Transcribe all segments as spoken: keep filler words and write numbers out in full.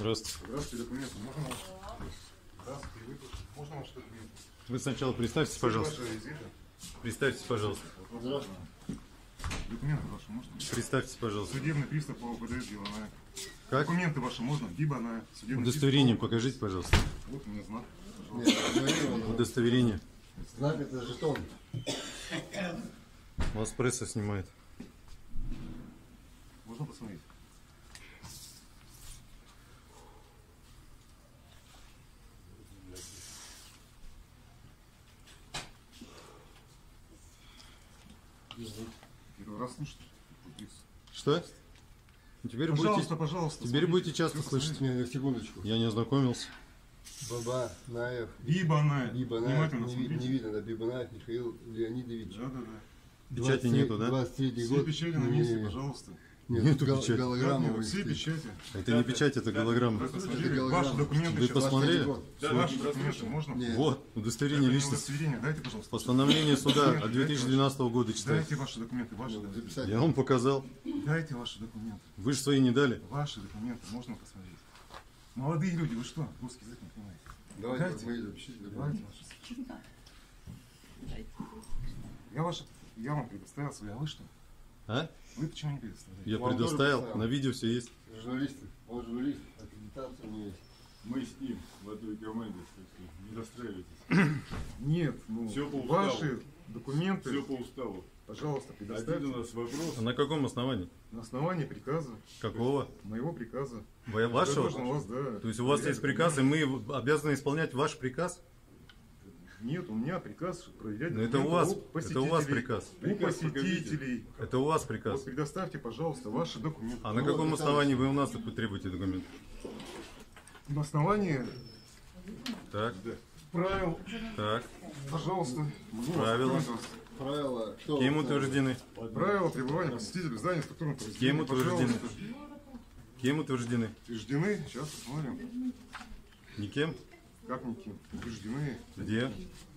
Здравствуйте. Здравствуйте, документы. Можно ваш? Здравствуйте, вы тут. Можно ваши документы? Вы сначала представьтесь, пожалуйста. Представьтесь, пожалуйста. Здравствуйте. Документы ваши можно? Представьтесь, пожалуйста. Судебный пристав по ОПД Гибаная. Как? Документы ваши можно? Гибаная. Удостоверение покажите, пожалуйста. Вот у меня знак. Удостоверение. Знак — это жетон. Вас пресса снимает. Можно посмотреть? Первый раз слышите? Что? Теперь Пожалуйста, будете, пожалуйста. теперь смотрите. будете часто Все, слышать. Не, на секундочку. Я не ознакомился. Баба Наев. Гибаная. Биба Наев. Внимательно Не, ви- смотрите. не видно, да, Биба Наев Михаил Леонидович. Да, да, да. Печати нету, да? двадцать третий Все год. печати на Не, месте, не, пожалуйста. Нет, Нету гол- печати. Голограмма Да, у них все стоит. печати. Это не печать, это голограмма. Вы посмотрели, Это голограмма. ваши документы Вы сейчас. посмотрели? год. Да, ваши документы можно? Нет. Вот, удостоверение Это не личности. удостоверение. Дайте, пожалуйста. Постановление суда от две тысячи двенадцатого года читайте. Дайте ваши документы, ваши документы. Записать. Я вам показал. Дайте ваши документы. Вы же свои не дали. Ваши документы можно посмотреть. Молодые люди, вы что? Русский язык не понимаете. Давайте, Дайте. вы запишите. Давайте ваши. Я ваши, я вам предоставил свои, а вы что? А? Вы почему не предоставляете? Я Вам тоже предоставил. поставил. На видео все есть. Журналисты. Он журналист. Аккредитация у него есть. Мы с ним в одной команде, так что не расстраивайтесь. Нет, ну, Всё по уставу. ваши документы, Все по уставу. пожалуйста, Один предоставьте у нас вопрос. А на каком основании? на основании приказа, Какого? моего приказа. Вы- Я Вашего? должен у вас, да, То есть у вас проверять есть приказ, и мы обязаны исполнять ваш приказ? Нет, у меня приказ проверять. Но это у документы вас, у это у вас посетителей. приказ. У Приказ посетителей. Это у вас Вот приказ. предоставьте, пожалуйста, ваши документы. А на Ну, каком вот, основании вы у нас требуете документы? На основании Так, правил, так. пожалуйста, могу вас Правила. ознакомить. Правила. Кто Кем вот, утверждены? Правила пребывания посетителей в здании структурного Кем подразделения. утверждены? Пожалуйста. Кем утверждены? Утверждены, сейчас посмотрим. Никем? Как никем? Утверждены. Где?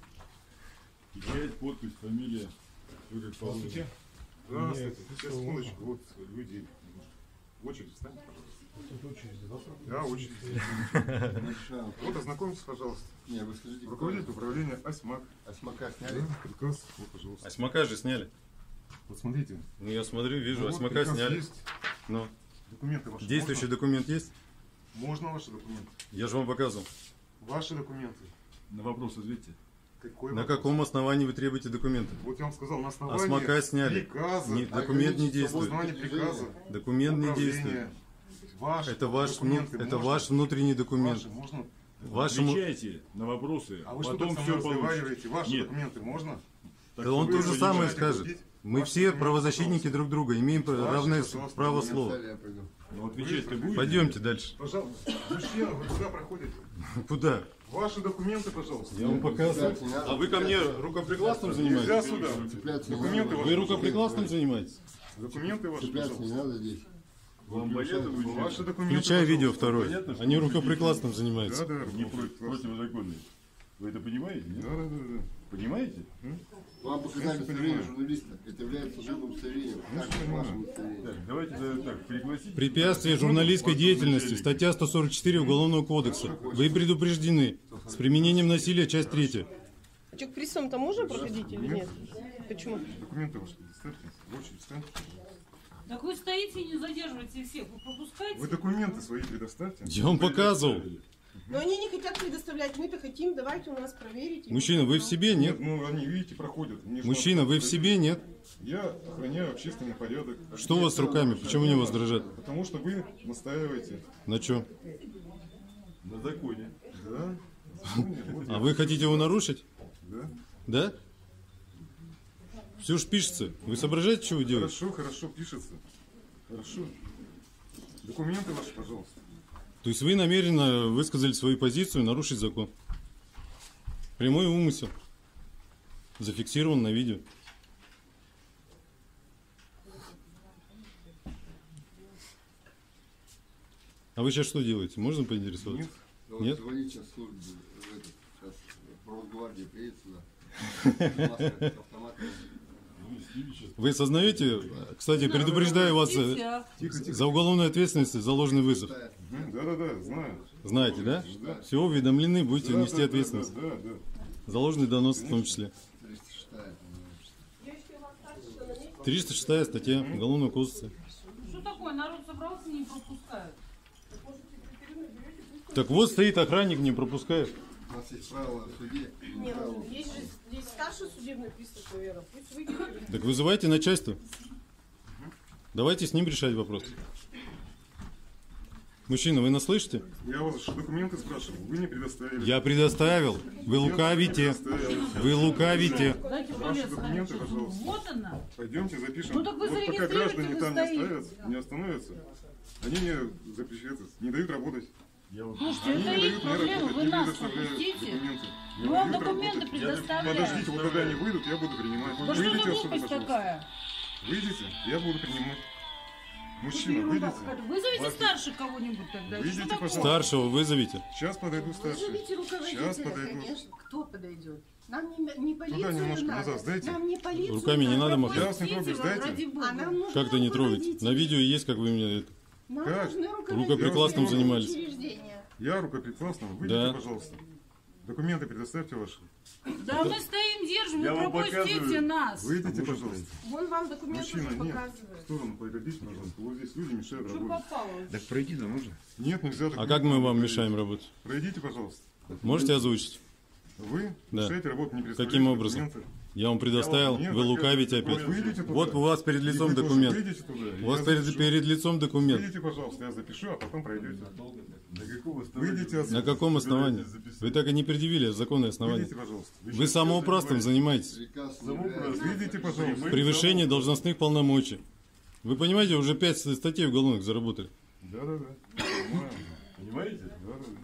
Печать, подпись, фамилия. Вы как положено. Здравствуйте. Сейчас, секундочку. Вот люди. В очередь встаньте, пожалуйста. Тут очередь, да? Да, очередь. Большая. Вот, ознакомьтесь, пожалуйста. Не, вы скажите. Руководитель управления АСьМАК. Осьмака Да, сняли? приказ. Вот, пожалуйста. Осьмака же сняли. Вот смотрите. Ну я смотрю, вижу, Вот осьмака приказ сняли. есть. Ну, Документы ваши. действующий документ есть? Можно? Можно ваши документы? Я же вам показывал. Ваши документы. На вопрос ответьте. Какой На вопрос? каком основании вы требуете документы? Вот я вам сказал, на основании Осьмака сняли. приказа. Не- документ не На действует. основании приказа. Документ не управления. действует. Ваши Это ваш, вну- документы это можно? ваш внутренний документ. Ваши можно? Вашему... Отвечайте на вопросы, А вы что потом так со все мной получите. разговариваете? Ваши Нет. документы можно? Так Да он вы то же же самое начинаете скажет. крутить. Мы Ваши все документы, правозащитники пожалуйста. друг друга, имеем Ваши, равное пожалуйста, право документы. слова. Я пойду. Ну отвечать-то будете? Пойдемте дальше. Пожалуйста. Мужчина, вы куда проходите? Куда? Ваши документы, пожалуйста. Я вам показываю. Цепляться не надо. А вы ко мне рукоприкладством Нельзя занимаетесь? сюда. Цепляться не Документы надо. ваши. Вы рукоприкладством занимаетесь? Документы ваши, Цепляться не пожалуйста. надо здесь. Вам понятно будет? Ваши документы, Включай видео пожалуйста. второе. Понятно, что Они вы рукоприкладством Да, занимаются. да, Не против, рукоприкладство. противозаконный. Вы это понимаете? Нет? Да, да, да, да. Понимаете? Вам показать удостоверение журналиста. Это является служебным удостоверением. Так, вашим удостоверением. Так, давайте да, так, пригласите. Препятствие журналистской деятельности. Статья сто сорок четыре Уголовного кодекса. Вы предупреждены. С применением насилия, часть третья. Че, к приставам-то можно проходить или нет? Почему? Документы ваши предоставьте. В очередь встаньте. Так вы стоите и не задерживаете всех, вы пропускаете? Вы документы свои предоставьте. Я вам показывал. Но они не хотят предоставлять, мы-то хотим, давайте у нас проверить. Мужчина, вы в себе, нет? Ну, они, видите, проходят. Мне же Мужчина, надо вы в проверить. себе, нет? Я охраняю общественный порядок. Что у вас с руками? Почему они у вас дрожат? Потому что вы настаиваете. На чем? На законе. Да? Ну, вот А я- вы хотите его нарушить? Да? Да? Все ж пишется. Вы соображаете, что вы делаете? Хорошо, хорошо, пишется. Хорошо. Документы ваши, пожалуйста. То есть вы намеренно высказали свою позицию нарушить закон. Прямой умысел. Зафиксирован на видео. А вы сейчас что делаете? Можно поинтересоваться? Нет? Давайте Нет? звонить сейчас в службу. в этот, Сейчас Росгвардия приедет сюда. Маска, автомат. Вы осознаете, кстати, предупреждаю вас э, Нельзя. Тихо, тихо. за уголовную ответственность за ложный вызов. Да-да-да, знаю. Знаете, да? Да. Все, уведомлены, будете Да, нести да, ответственность. Да, да, да. За ложный донос в том числе. триста шестая статья Уголовного кодекса. Что такое? Народ собрался, не пропускают. Так вот стоит охранник, не пропускает. У нас есть правила в суде. Не, ну, есть же здесь старший судебный пристав, наверное. Пусть выйдет. Так вызывайте начальство. Давайте с ним решать вопрос. Мужчина, вы нас слышите? Я вас же документы спрашивал, вы не предоставили. Я предоставил. Вы лукавите. Вы лукавите. Дайте Ваши полез, документы, раньше. пожалуйста. Вот она. Пойдемте запишем. Ну так вы Вот пока зарегистрируйте, граждане вы там не стоите. остановятся, не остановятся, они мне запрещают, не дают работать. Слушайте, Они это не их дают мне проблема, работать, вы не нас предоставляют пропустите. документы. Не Мы вам дают документы работать. предоставляем. Подождите, вот когда они выйдут, я буду принимать. Да что Выйдите за отсюда, глупость пожалуйста. такая? Выйдите, я буду принимать. Мужчина, выйдите. Вызовите старших кого-нибудь тогда. Выйдите, Что такое? пожалуйста. Старшего вызовите. Сейчас подойду старший. Вызовите Сейчас руководителя, подойду. конечно. Кто подойдет? Нам не, не полицию немножко надо. назад сдайте. Нам не полицию Руками не надо махать. Я вас не трогаю, Пропустите, сдайте. ради бога. А нам нужны Как-то не трогать. руководители. На видео есть, как вы меня это. Нам Как? нужны руководители Рукоприкладством занимались. учреждения. Я рукоприкладством. Выйдите, Да. пожалуйста. Документы предоставьте ваши. Да мы стоим, держим, Я вы вам пропустите показываю. нас. Выйдите, пожалуйста. Вон вам документы Мужчина, уже нет. В показывают. сторону пройдите, пожалуйста. Вот здесь люди мешают Что работать. попало? Так пройди, да можно? Нет, нельзя. А как мы вам мешаем работать? Пройдите, пожалуйста. Можете озвучить? Вы Да. мешаете работать, не представляете Каким образом? документы. Я вам предоставил, Нет, вы так лукавите я- опять. Выйдите туда. Вот у вас перед И лицом вы тоже документ. Выйдите туда. У вас я перед, запишу. перед лицом документ. Выйдите, пожалуйста, я запишу, а потом пройдете. На каком основании? Выйдите На отсюда. каком основании? Вы так и не предъявили законное основание. Выйдите, пожалуйста. Вы самоуправством занимаетесь. Приказ Выйдите, пожалуйста. Превышение должностных полномочий. Вы понимаете, уже пять статей уголовных заработали. Да-да-да. Понимаю. Понимаете? Да-да-да.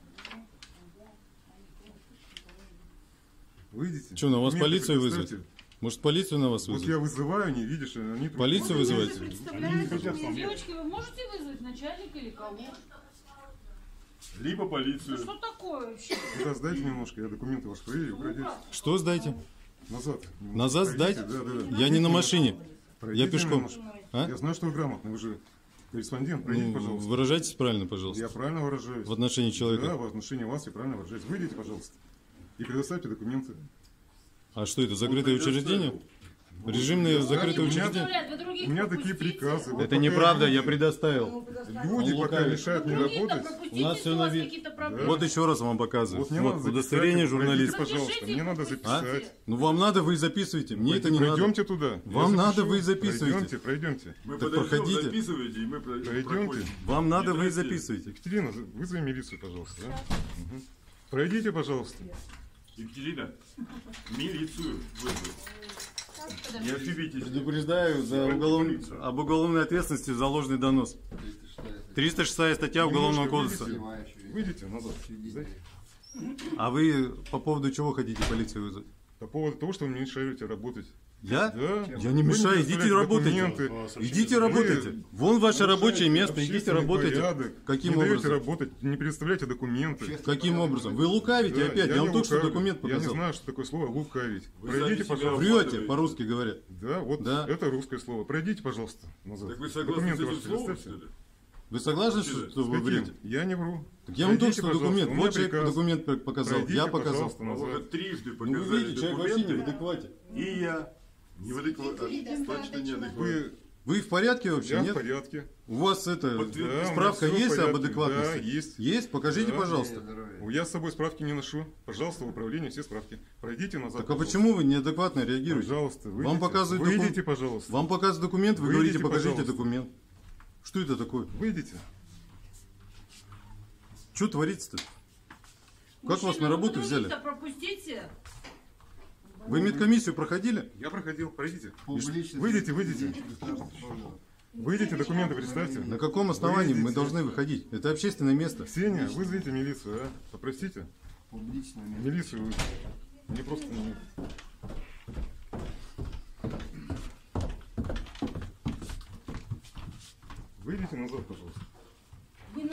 Выйдите. Что, на вас Документы полицию предоставьте. вызвать? Может, полицию на вас Вот вызвать? я вызываю, не видишь, они... Полицию вызываете? Представляете, Девочки, вы можете вызвать начальника или кого? Либо полицию. Что такое вообще? Тогда сдайте немножко, я документы ваши проверю, пройдете. Что сдайте? Назад. Назад сдать? Да-да-да. Я не на машине. Я пешком. немножко. А? Я знаю, что вы грамотный, вы же корреспондент, пройдите, Ну, пожалуйста. выражайтесь правильно, Я пожалуйста. правильно выражаюсь. В отношении Да, человека. в отношении вас я правильно выражаюсь. Выйдите, пожалуйста. И предоставьте документы. А что это, закрытое учреждение? Режимное закрытое у меня- учреждение? Представляют, вы других У меня такие пропустите. приказы. Вот Это пока неправда, я люди- предоставил. Люди Он пока лукавит. мешают мне Других-то работать. пропустите, У нас если всё у вас на ви- какие-то проблемы. Вот еще раз вам показываю. Вот мне Вот, надо записать, удостоверение пройдите, журналиста. пожалуйста, Запишите, мне надо пропустите. записать. Ну вам надо, вы записываете. Мне это не надо. Пройдемте туда. Я Вам надо, запишу. вы записываете. Пройдемте, пройдемте. Мы Так подойдем, проходите. записывайте, и мы про- Пройдемте. проходим. Вам надо, Не вы тратите. записываете. Екатерина, вызови милицию, пожалуйста. Да? Мгм. Пройдите, пожалуйста. Екатерина, милицию вызвать. Не ошибитесь. Предупреждаю за Сегодня уголов... полиция. об уголовной ответственности за ложный донос. триста шестая статья Уголовного Немножко кодекса. выйдите. Выйдите назад. Сдайте. А вы по поводу чего хотите полицию вызвать? По поводу того, что вы мне мешаете работать. Я? Да? Я не Вы мешаю, идите предоставляете работайте. документы. Идите Вы работайте. Вон ваше рабочее место, идите Общественный работайте. порядок. Каким не даете образом? работать, не предоставляете документы. Каким образом? Вы лукавите Да, опять. Я вам не только что лукавлю. документ Я не показал. знаю, что такое слово лукавить. Вы Пройдите, сами себя пожалуйста. Врете, по-русски говорят. Да, вот Да. это русское слово. Пройдите, пожалуйста, назад. Так вы согласны Документы с этим ваши словом, предоставьте. что ли? Вы согласны, С что, каким? что С вы каким? врете? Я не вру. Так я вам только Пройдите, что пожалуйста. документ. У меня Вот человек приказ. документ п- показал. Пройдите, Я показал. пожалуйста, А вы назад. трижды Ну вы показали видите, человек вообще не в документы, адеквате. и я не в адеквате, точно не адеквате. Вы, Вы в порядке вообще, я в нет? порядке. У вас это, Подтвер- Да, у справка меня всё в есть об порядке. адекватности? Да, есть. Есть? Покажите, Да. пожалуйста. Я с собой справки не ношу. Пожалуйста, в управлении все справки. Пройдите назад. Так а пожалуйста. почему вы неадекватно реагируете? Пожалуйста, выйдите. Вам показывают докум- Выйдите, пожалуйста. Вам показывают документ, вы Выйдите, говорите, покажите пожалуйста. документ. Что это такое? Выйдите. Что творится-то? Как вас Мужчина, на работу вы взяли? других-то пропустите. Вы медкомиссию проходили? Я проходил. Пройдите. Публично. Выйдите, выйдите. Выйдите, документы представьте. На каком основании мы Выйдите. должны выходить? Это общественное место. Ксения, вызовите милицию, а? Попросите. Публично. Милицию вы. Мне просто не... Выйдите назад, пожалуйста. Вы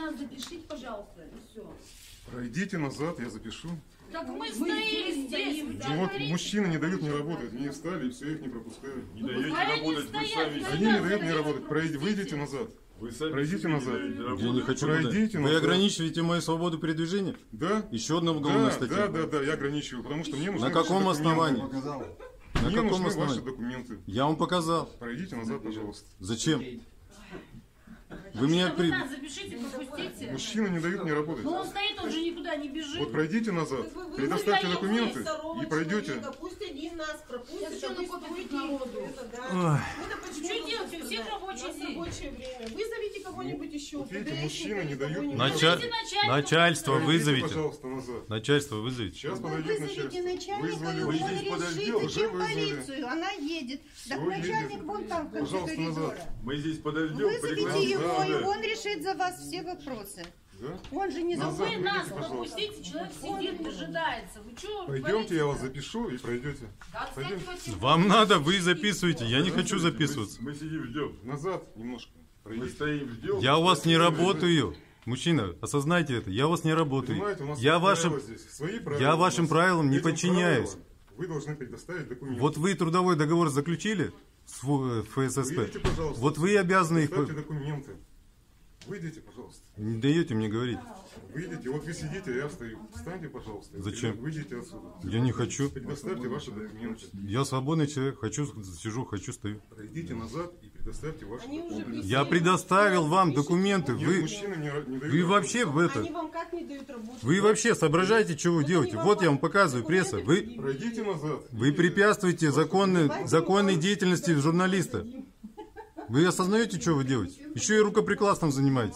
нас запишите, пожалуйста, и все. Пройдите назад, я запишу. Так мы здесь стоим здесь. стоим, да. Ну вот мужчины не дают мне работать, мне встали, и все, я их не пропускаю. Не даете Они работать, вы стоят, сами. стоят. Они не дают мне работать, пройди, выйдите назад. Вы сами Пройдите себе не назад. даете Я работать. не хочу Пройдите туда. Вы назад. ограничиваете мою свободу передвижения? Да? Еще одна уголовная Да, статья. да, да, да, я ограничиваю, потому что мне нужны На каком ваши основании? документы. На Мне каком нужны ваши основании? документы. Я вам показал. Пройдите назад, пожалуйста. Зачем? Вы меня Вы при... нас запишите, пропустите. Мужчины не дают мне работать. Но он стоит, он же никуда не бежит. Вот пройдите назад, Вы- вы предоставьте вызовите документы Второго и пройдете. человека, Пусть один нас пропустит, Я всё а вы накопит стойте, народу. это да. Мы-то почему Что должны делать? У всех страдать? рабочий У нас день. рабочее время. Вызовите кого-нибудь еще. Вот видите, ПДСника мужчины не или дают кого-нибудь. мне Нача- Вызовите начальника. Начальство Пройдите, вызовите. пожалуйста, назад. Начальство вызовите. Сейчас Вы подойдет вызовите начальство. начальника, Вызвали, и вы он здесь решит, подождете, уже зачем вызвали. полицию. Она едет. Так Всё, начальник едет. вон там в конце Пожалуйста, коридора. назад. Мы здесь подождем, Вызовите пригласим. его, Да, и да. он решит за вас все вопросы. Да? Он же не Назад. забыл. Вы нас Выйдите, пожалуйста. пропустите, человек сидит, дожидается. Вы что? Пойдемте, я вас запишу и пройдете. Пойдем. Вам надо, вы записывайте. Я не хочу записываться. Мы сидим, ждем. Назад немножко. Мы Пройдите. стоим, ждем. Я у вас не работаю. Мужчина, осознайте это. Я у вас не работаю. Понимаете, у нас Я свои вашим... правила здесь, свои правила я у вашим нас. правилам не Этим подчиняюсь. правилам Вы должны предоставить документы. Вот вы трудовой договор заключили с Ф- ФССП. Выйдите, пожалуйста. Вот вы обязаны их... Предоставьте документы. Выйдите, пожалуйста. Не даете мне говорить. Выйдите. Вот вы сидите, а я стою. Встаньте, пожалуйста. Зачем? Выйдите отсюда. Я не хочу. Предоставьте ваши документы. Я свободный человек. Хочу, сижу, хочу, стою. Пройдите назад и предоставьте ваши Они уже документы. пришли. Я предоставил вам документы. Нет, Вы, мужчины не, ра- не дают вы работать. вообще в это... Они вам как не дают работу? Вы вообще соображаете, что вы делаете? Вот я вам показываю, пресса. Вы, Пройдите назад. вы препятствуете законной, законной деятельности журналиста. Вы осознаете, что вы делаете? Еще и рукоприкладством занимаетесь.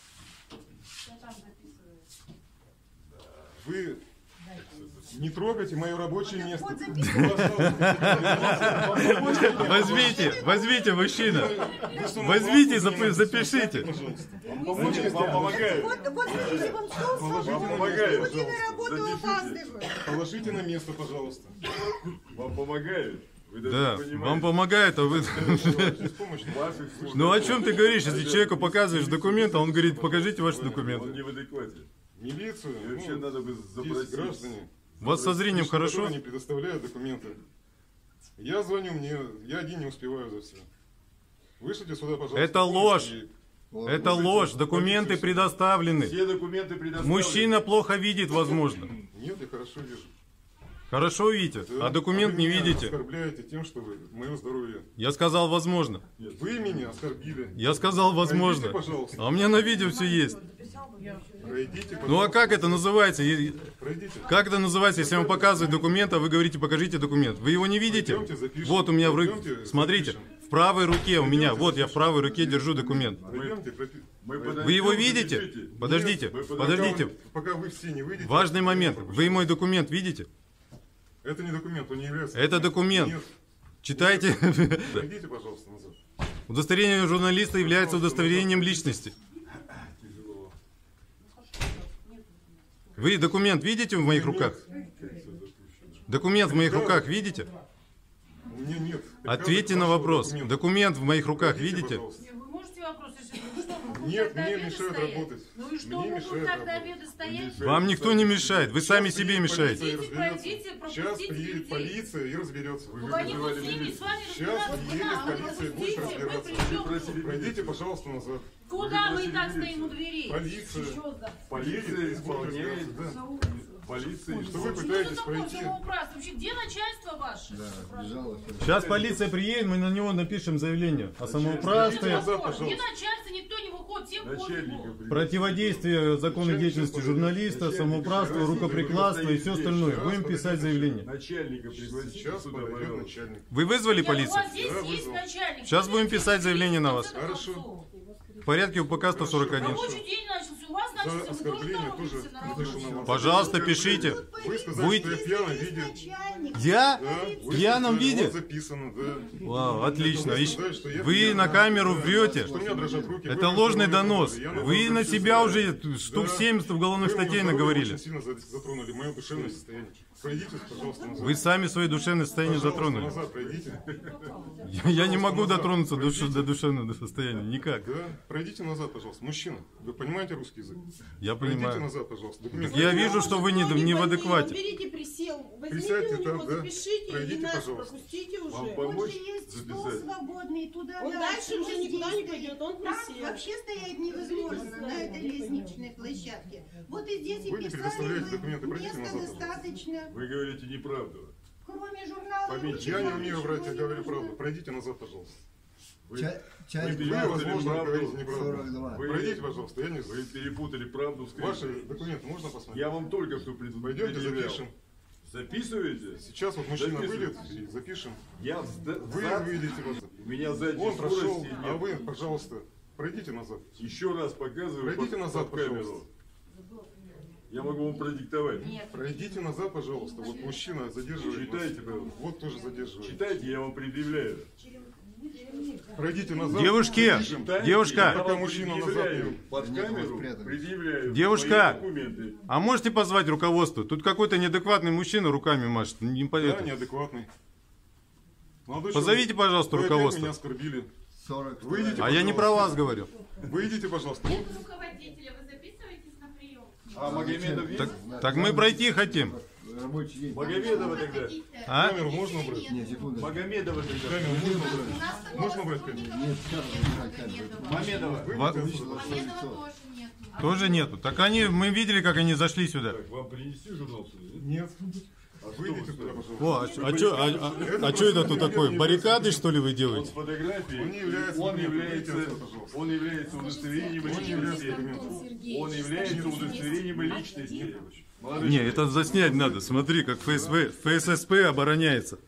Вы не трогайте мое рабочее место. Возьмите, возьмите, мужчина. Возьмите, запи- запишите. Вам помогают. Вот, вот видите, вам стол свободный. помогает, Люди на пожалуйста. работу Запишите. опаздывают. Положите на место, пожалуйста. Вам помогают. Вы даже Да, не понимаете. вам помогает, а вы... Беспомощно. Ваших служб. Ну о чем ты говоришь, если человеку показываешь документ, а он говорит, покажите ваши Он документы. не в адеквате. Милицию. И вообще ну, надо бы здесь запросить. граждане. У вас со зрением которые хорошо? не предоставляют документы. Я звоню, мне, я один не успеваю за все. Вышлите сюда, пожалуйста. Это помощь ложь. и- Это ложь, документы предоставлены. Все документы предоставлены. Мужчина плохо видит, возможно. Нет, я хорошо вижу. Хорошо видите, Да. а документ Вы не меня видите. оскорбляете тем, что вы мое здоровье. Я сказал возможно. Вы меня оскорбили. Я сказал возможно. Пройдите, пожалуйста. А у меня на видео все есть. Пройдите, пожалуйста. Ну а как это называется? И- Пройдите. Как это называется, если я вам показываю документ, а вы говорите, покажите документ? Вы его не видите? Пойдемте, запишем. Вот у меня в руке, Пойдемте, смотрите, запишем. в правой руке у меня, вот я в правой руке держу документ. Пойдемте, пропи- Мы Вы его подойдем, видите? запишите. Подождите, Нет, пока подождите. вы- Пока вы все не выйдете. Важный я момент. не Вы мой документ видите? Это не документ, он не является. Это документ. Нет. Читайте. Пройдите, пожалуйста, назад. Удостоверение журналиста является удостоверением личности. Вы документ видите в моих руках? Документ в моих руках видите? У меня нет. Ответьте на Вашего вопрос. документа. Документ в моих руках Пройдите, видите? пожалуйста. Вы можете вопрос решить? Ну что, могут Нет, тогда мне обеды мешают стоять? работать. Ну и что, Мне могут мешают тогда работать. обеды стоять? Вам никто не мешает, вы сами себе приедет мешаете. полиция и Идите, разберется. пройдите, Сейчас пропустите приедет людей. полиция и разберется. Вы Ну они вызывали будут с ними, милицию. с вами Сейчас разбираться. приедет Куда? Вы полиция и будет пропустите, мы разбираться. причем? Пройдите, пожалуйста, назад. Куда мы и так стоим у дверей? Полиция. Чё за- Полиция исполняет. Да. Полиция Что вы Что пытаетесь это такое пройти? самоуправство? Вообще, где начальство ваше? Сейчас полиция приедет, мы на него напишем заявление о Пройдите самоуправстве, назад, Где пожалуйста. начальство? Никто не выходит, всем Начальника. пофигу. противодействие законной деятельности журналиста, самоуправства, рукоприкладства и все остальное. Будем писать заявление. Начальника пригласите Сейчас сюда, подойдет пожалуйста. начальник. Вы вызвали Нет, у полицию? вас здесь Да, есть вызвал. начальник. Сейчас будем писать заявление на вас. Хорошо. В порядке УПК сто сорок один. Рабочий день начался, у вас значит, За мы оскорбление тоже тоже находимся на разрешено вас. Пожалуйста, пишите. Вы сказали, Будете- что я в пьяном виде. Я? Да, В вы пьяном сказали, виде? Вот записано, да. Вау, отлично. Вы И сказали, что я Вы пьяный. на камеру Да, врете. Что у меня дрожат руки. Это Вы ложный мне донос. сказали, я Вы на это себя чувствую. уже штук Да. семьдесят уголовных Вы моё статей здоровье наговорили. очень сильно затронули мое душевное состояние. Пройдите, пожалуйста, назад. Вы сами свои душевные состояния Пожалуйста, затронули. назад пройдите. Я, я не могу дотронуться до, душ- до душевного состояния. Никак. Да, пройдите назад, пожалуйста. Мужчина, вы понимаете русский язык? Я Пройдите понимаю. назад, пожалуйста. Документы. Я вижу, что вы не, не в адеквате. Берите присел, возьмите Присядьте у него, там, да. запишите Пройдите, и нас пожалуйста. пропустите Вам уже. помочь Он же есть стол записать? свободный, туда Он дальше уже вот никуда здесь не пойдет, он Там присел. вообще стоять невозможно на этой лестничной площадке. Вот и здесь и Вы не писали, предоставляете бы, документы, пройдите места назад, достаточно. Вы говорите неправду. Кроме журнала Пометьте, «Ручек» Я не вам умею ничего врать, я не говорю нужно. правду. Пройдите назад, пожалуйста. Вы, Ча- вы Часть Вы, перепутали возможно, правду. говорите неправду. сорок два. Вы- Пройдите, пожалуйста, я не Вы перепутали правду с Ваши криком. документы можно посмотреть? Я вам только что пред- Пойдемте предъявлял. запишем. Записываете? Сейчас вот мужчина Записывайте. выйдет и запишем. Я взда- Вы зад- выйдете. Вот. У меня задней Он прошел, скорости а нет. вы, пожалуйста, пройдите назад. Еще раз показываю Пройдите под- назад, под камеру. пожалуйста. Я могу вам продиктовать. Пройдите назад, пожалуйста. Вот мужчина задерживает Читайте, нас. пожалуйста. Вот тоже задерживает. Читайте, я вам предъявляю. Пройдите назад. Девушки, Запишем. Читайте, девушка. я Пока вам мужчина назад предъявляю не- под Нет, камеру, вы спрятались. предъявляю Девушка. свои документы. А можете позвать руководство? Тут какой-то неадекватный мужчина руками машет. Не по- Да, это. неадекватный. Молодой Позовите, человек, пожалуйста, вы опять руководство. меня оскорбили. сорок два. Выйдите, А я не про вас говорю. Выйдите, пожалуйста. Вот. Руководителя, вы записываетесь на прием? А Магомедов есть? Так, так мы пройти хотим. Рабочий день. Магомедова тогда. А? Камеру можно убрать? Нет, секунду. Магомедова тогда. Камеру можно убрать? Можно убрать камеру? Нет, сейчас убирать камеру. Мамедова. Ва- Выйдите отсюда. Помедова тоже нет. Тоже нету. Так они, мы видели, как они зашли сюда. Так, вам принести журнал сюда? Нет. Выйдите туда, пожалуйста. О, а, а, чё, а, а- а чё это тут такое? Баррикады, что ли, вы Он с делаете? фотографией. Он не является Он документом. является, Выйдите отсюда, пожалуйста. он является удостоверением Он не является личности. документом. Он является удостоверением личности. Молодой Не, человек, это заснять надо. Смотри, как ФСВ, ФССП обороняется.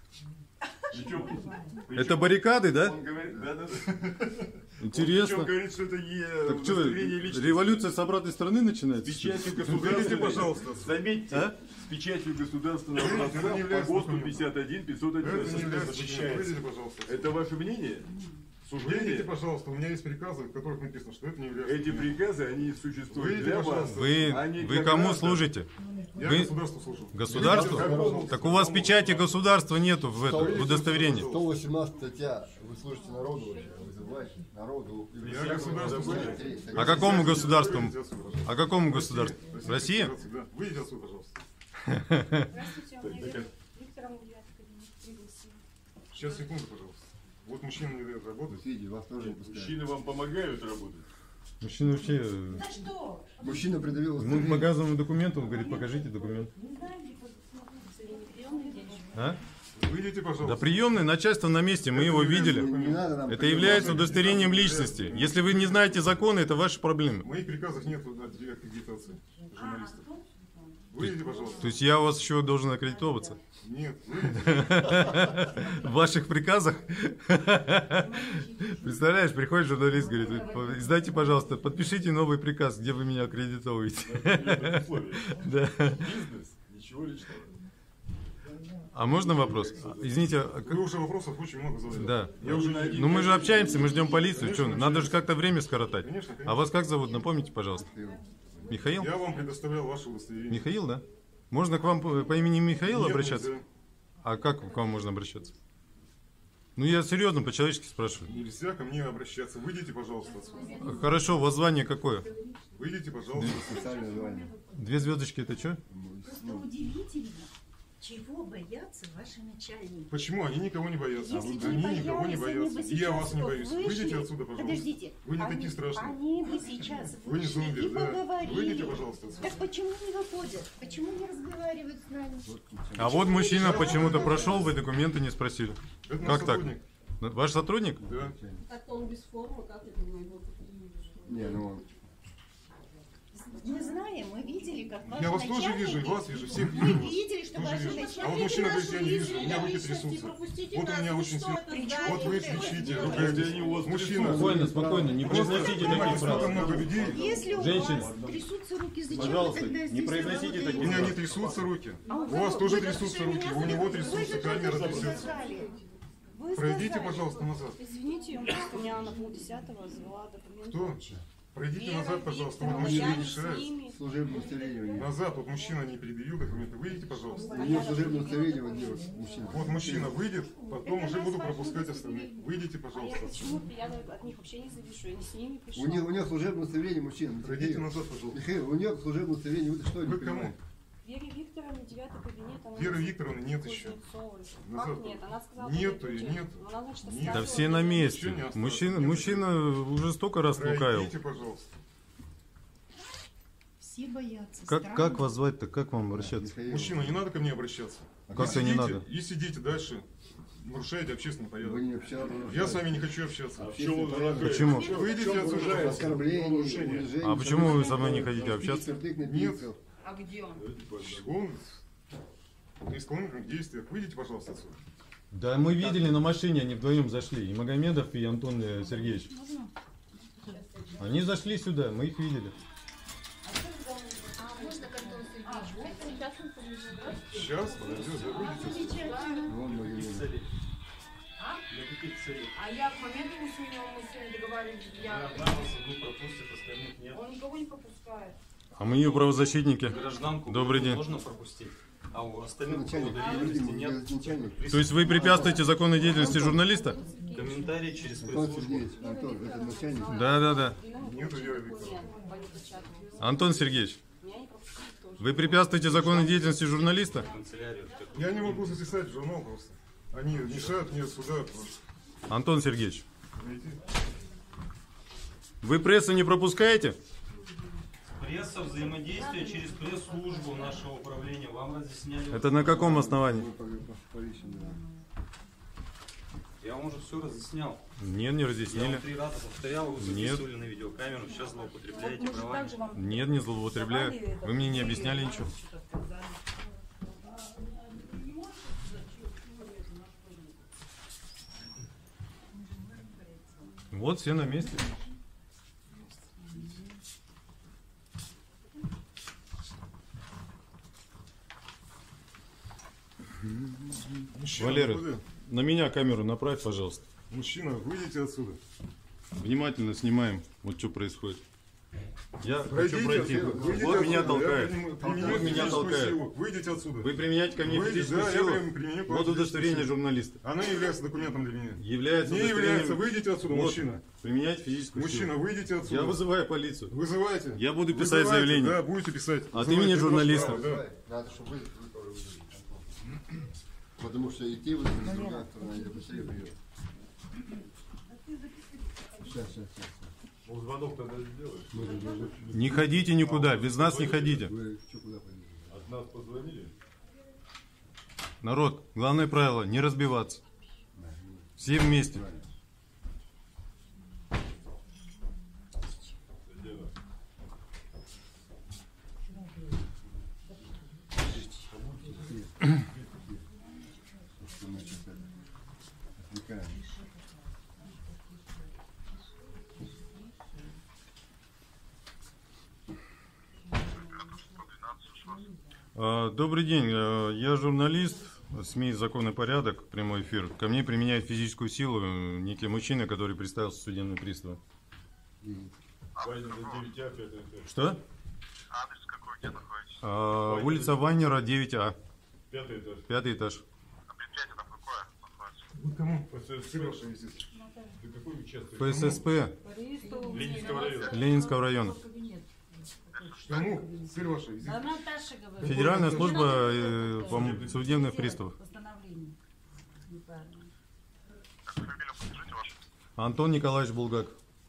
причем- Это причем баррикады, да? Он говорит, да, да, да. Причем Интересно. говорит, что это не Так что, удостоверение личности. революция с обратной стороны С начинается? печатью Выйдите, государства. пожалуйста. Заметьте, А? с печатью государственного Это не образца по является ГОСТу документом. пятьдесят один пятьсот Это не одиннадцать является документом. защищается. Выйдите, пожалуйста. Это ваше мнение? Выйдите, Суждение? пожалуйста. У меня есть приказы, в которых написано, что это не является Эти документом. приказы, они существуют Выйдите, для вас. пожалуйста. Вы, Они вы для кому граждан. служите? Я Вы- государству служу. Государству? Выйдите, пожалуйста. Так у вас печати государства нету в, это, в удостоверении. сто восемнадцатая статья. Вы служите народу вообще. Вы забываайте. Народу. Я государству служу. А какому государству? Выйдите отсюда, пожалуйста. А какому государству? Россия Россия? Федерация, да. Выйдите отсюда, пожалуйста. Здравствуйте, у меня Виктор Амулят, кабинет пригласил. Сейчас, секунду, пожалуйста. Вот мужчина не дает работать. Видите, вас тоже не пускают. Мужчины вам помогают работать? Мужчина вообще... э, Да что? Мужчина придавил Ну, к удостоверение. показанному документу, он говорит, покажите документ. Не знаю, где посмотрите, приемный день. А? Выйдите, пожалуйста. Да приемный, начальство на месте, мы его видели. Не надо нам Это является удостоверением личности. Если вы не знаете законы, это ваши проблемы. В моих приказах нет аккредитации журналистов. Выйдите, пожалуйста. То есть я у вас еще должен аккредитовываться? Нет, выйдите. В ваших приказах? Представляешь, приходит журналист, говорит, издайте, пожалуйста, подпишите новый приказ, где вы меня аккредитовываете. Это условия. Да. Бизнес, ничего личного. А можно вопрос? А, Извините, а как- Вы уже вопросов очень много задали. да. Я уже на один. Ну мы же общаемся, мы ждем полицию. Конечно, Что, надо же как-то время скоротать. Конечно, конечно. А вас как зовут? Напомните, пожалуйста. Михаил? Я вам предоставлял ваше удостоверение. Михаил, да? Можно к вам по, по имени Михаил Нет, обращаться? нельзя. А как к вам можно обращаться? Ну я серьезно, по-человечески спрашиваю. Нельзя ко мне обращаться. Выйдите, пожалуйста, отсюда. Хорошо, у вас звание какое? Выйдите, пожалуйста. Специальное звание. Две звездочки это что? Просто удивительно, чего боятся ваши начальники. Почему? Они никого не боятся. Если бы Они не никого не боялись, они боятся. бы И я сейчас вас не боюсь. вышли. Выйдите отсюда, пожалуйста. Подождите. Вы не они, такие страшные. Они бы сейчас Вы не вышли зомби, и да. поговорили. Выйдите, пожалуйста, отсюда. Так почему не выходят? Почему не разговаривают с нами? А вот мужчина почему-то прошел, вы документы не спросили. Это наш Как так? сотрудник. Ваш сотрудник? Да. Так он без формы, как это его? Не, ну, Не знаем, мы видели, как Я ваши вас тоже вижу, и начальники, вас вижу, всех вы вижу. вас. видели, что Тоже ваши вижу. начальники... А вот мужчина говорит, я не вижу, у меня руки трясутся. Вот у меня очень сильно. Вот вы кричите, вы говорите, мужчина. Спокойно, спокойно, не произносите таких Понимаете, сколько фраз. много людей. Если у Женщины, вас трясутся руки, зачем пожалуйста, вы тогда не здесь произносите работаете? таких У меня не трясутся руки. У вас тоже трясутся руки, у него трясутся, камера трясется. Вы Пройдите, сказали, пожалуйста, назад. извините, он просто меня на полдесятого звала документы. Кто? Пройдите Вера назад, пожалуйста, Викторовна, вот мужчина я не не с мешает. ними. Служебное удостоверение у него. Назад, вот мужчина не предъявил документы. Выйдите, пожалуйста. У него служебное удостоверение вот делать, мужчина. Вот мужчина выйдет, потом уже буду пропускать остальных. Выйдите, А я пожалуйста. почему я от них вообще не завишу, я не с ними пришла. У него, у него служебное удостоверение, мужчина. Пройдите назад, пожалуйста. Михаил, у него служебное удостоверение, вы что, не Вы к кому? понимаете? Вере Викторовне, девятый кабинет, она... Веры Викторовны нет еще. Кузнецова. Назад. Как нет? Она сказала... Нету что и будет. нет. Ну, она, значит, Нет. оставила Да все на меня. месте. Ничего не осталось. Мужчина, мужчина уже столько раз лукавил. Пройдите, пожалуйста. Все боятся. Как, странно. как вас звать-то? Как вам обращаться? Михаил, Мужчина, не надо ко мне обращаться. Как И это не сидите- надо? И сидите дальше. Нарушаете общественный вы порядок. не общались. Я с вами не хочу общаться. Общественный порядок. Почему? Выйдите отсюда. Оскорбление, унижение. А почему вы со мной не хотите общаться? Спиртных Нет. напитков. А где он? Он при исполнительных действиях. Выйдите, пожалуйста, отсюда. Да мы видели на машине, они вдвоем зашли. И Магомедов, и Антон э, Сергеевич. Они зашли сюда, мы их видели. Сейчас, подождите, выйдите отсюда. Вон Магомедов. А я к моменту сегодня мы сегодня договаривались, я... Он никого не пропускает. А мы ее правозащитники. Гражданку Добрый день. можно пропустить, а у остальных Начальник, повода деятельности Вадим, нет. я начальник. То есть вы препятствуете законной деятельности журналиста? Комментарии через Антон пресс-службу. Сергеевич, Антон, это начальник. Да, да, да. Нету Веры Викторовны. Антон Сергеевич, Меня не пропускают тоже. вы препятствуете законной деятельности журналиста? Канцелярию. Я не могу записать в журнал просто. Они мешают мне сюда. Антон Сергеевич, Видите? вы прессу не пропускаете? Пресса, взаимодействие через пресс-службу нашего управления. Вам разъясняли. Это на каком основании? Мы по- по- повесим, да. Я вам уже все разъяснял. Нет, не Я разъяснили. вам три раза повторял, вы Нет. записывали на видеокамеру, сейчас злоупотребляете Может, правами. также вам... Нет, не злоупотребляю. Вы мне не объясняли ничего. Вот все на месте. Мужчина, Валера, куда? на меня камеру направь, пожалуйста. Мужчина, выйдите отсюда. Внимательно снимаем, вот что происходит. Я Пройдите хочу пройти. отсюда. Выйдите Вот меня отсюда. Я толкает. приним- применю Вот меня физическую толкает. силу. Выйдите отсюда. Вы применяете ко мне Выйдите, физическую да, я силу? прям применю к вам Вот физическую удостоверение силу. журналиста. Она является документом для меня. Является Не удостоверением- является. Выйдите отсюда, Вот. мужчина. Применяйте физическую Мужчина, силу. выйдите отсюда. Я вызываю полицию. Вызывайте. Я буду писать Вызывайте, заявление. Да, будете писать. От Вызывайте, имени это ваше журналиста. право, да. Надо, чтобы вы вы тоже вызвали. Потому что идти вот с другая сторона, или быстрее придет. Сейчас, сейчас, сейчас. Ну, звонок тогда сделаешь. Не ходите никуда, без нас не ходите. Вы что, куда пойдете? От нас позвонили. Народ, главное правило, не разбиваться. Все вместе. Отвлекаем. А, Добрый день, а, я журналист СМИ «Закон и порядок», прямой эфир. Ко мне применяет физическую силу э, некий мужчина, который представился судебным приставом. Ванина девять А, пятый этаж. Что? Адрес какой, где находитесь? А, улица Вайнера, девять А, Пятый этаж. пятый этаж. А предприятие там какое находится? Вы кому? ФССП. Сырваши висит. Ты какой участок? ФССП Ленинского района. Ленинского района. Кому? Сырваши висит. А Наташа говорит. Федеральная служба э, пом- судебных приставов. Постановление. Неправильно. Как фамилию подскажите вашу? Антон Николаевич Булгак.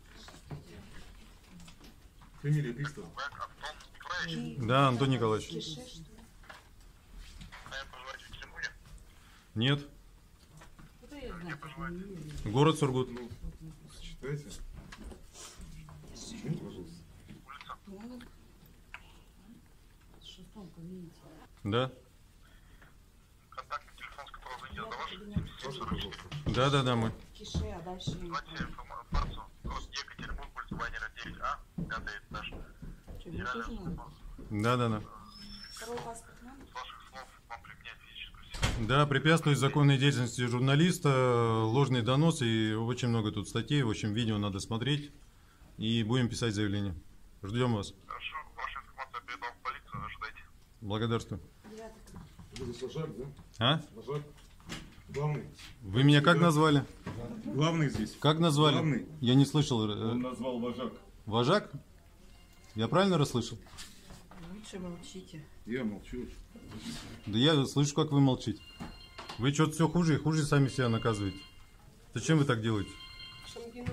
Фамилия пристава. Вы Антон Николаевич? Да, Антон Николаевич. Постоянно проживаете в Екатеринбурге? Нет, Куда я Где знаю? проживаете? город Сургут. Ну, считайте. Извините, пожалуйста. Улица? шестом кабинете. Да? Контактный телефон, с которого звонит, это ваш? Да, да, да, мой. Кише, а дальше... Звоните в Фарцу, город Екатеринбург, улица Вайнера, девять А, пятый этаж. Что, мне тоже надо? Да, да, да. Второй паспорт надо? С ваших слов вам применять физическую силу. Да, препятствует законной деятельности журналиста, ложный донос, и очень много тут статей, в общем, видео надо смотреть, и будем писать заявление. Ждем вас. Хорошо, ваша информация передал в полицию, ожидайте. Благодарствую. Вы здесь вожак, да? А? Вожак. Главный. Вы меня как назвали? Главный здесь. Как назвали? Главный. Я не слышал. Он назвал вожак. Вожак? Я правильно расслышал? Лучше молчите. Я молчу. Да я слышу, как вы молчите. Вы что-то все хуже и хуже сами себя наказываете. Зачем вы так делаете? Шамгину.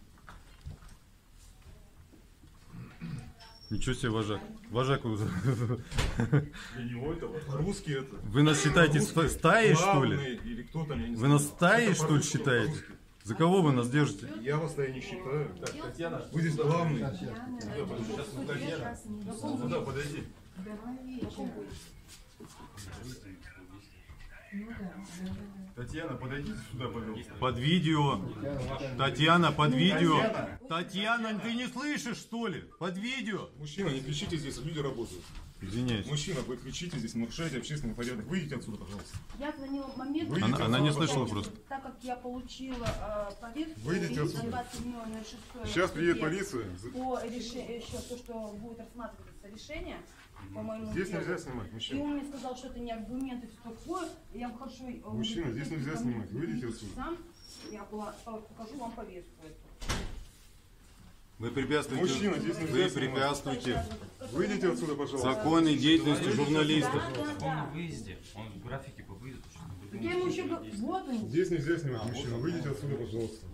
Ничего себе, вожак. Вожак вы... Для него это вожак. Русский это. Вы нас считаете ста- стаей, что ли? Главный или кто там, я не Вы знаю. нас стаей, Это что ли, по-русски, считаете? по-русски. За кого вы нас держите? Я вас я не считаю. Татьяна. Вы здесь главный. Сюда подойди. Татьяна, подойдите сюда, пожалуйста. Под видео. Татьяна, под видео. Татьяна, ты не слышишь, что ли? Под видео. Мужчина, не кричите здесь, люди работают. Извиняюсь. Мужчина, вы кричите здесь, нарушаете общественный порядок. Выйдите отсюда, пожалуйста. Я звонила в момент, Выйдите Она, отсюда, она не пожалуйста. слышала просто. так как я получила э, повестку Выйдите на отсюда. двадцать седьмое ноль шестое Сейчас приедет полиция. по решению, еще то, что будет рассматриваться решение по моему Здесь делу. нельзя снимать, И мужчина. он мне сказал, что это не аргумент и все такое. И я вам хорошо... э, Мужчина, вы здесь придете нельзя ко мне, снимать. Выйдите придите отсюда. сам, я была- покажу вам повестку эту. Вы препятствуете. Мужчина, здесь Вы нельзя снимать. препятствуете Выйдите отсюда, пожалуйста. законной деятельности журналистов. Он на выезде. Он в графике по выезду. что Так я ему еще... говорю, Вот он. Здесь нельзя снимать, мужчина. Выйдите отсюда, пожалуйста.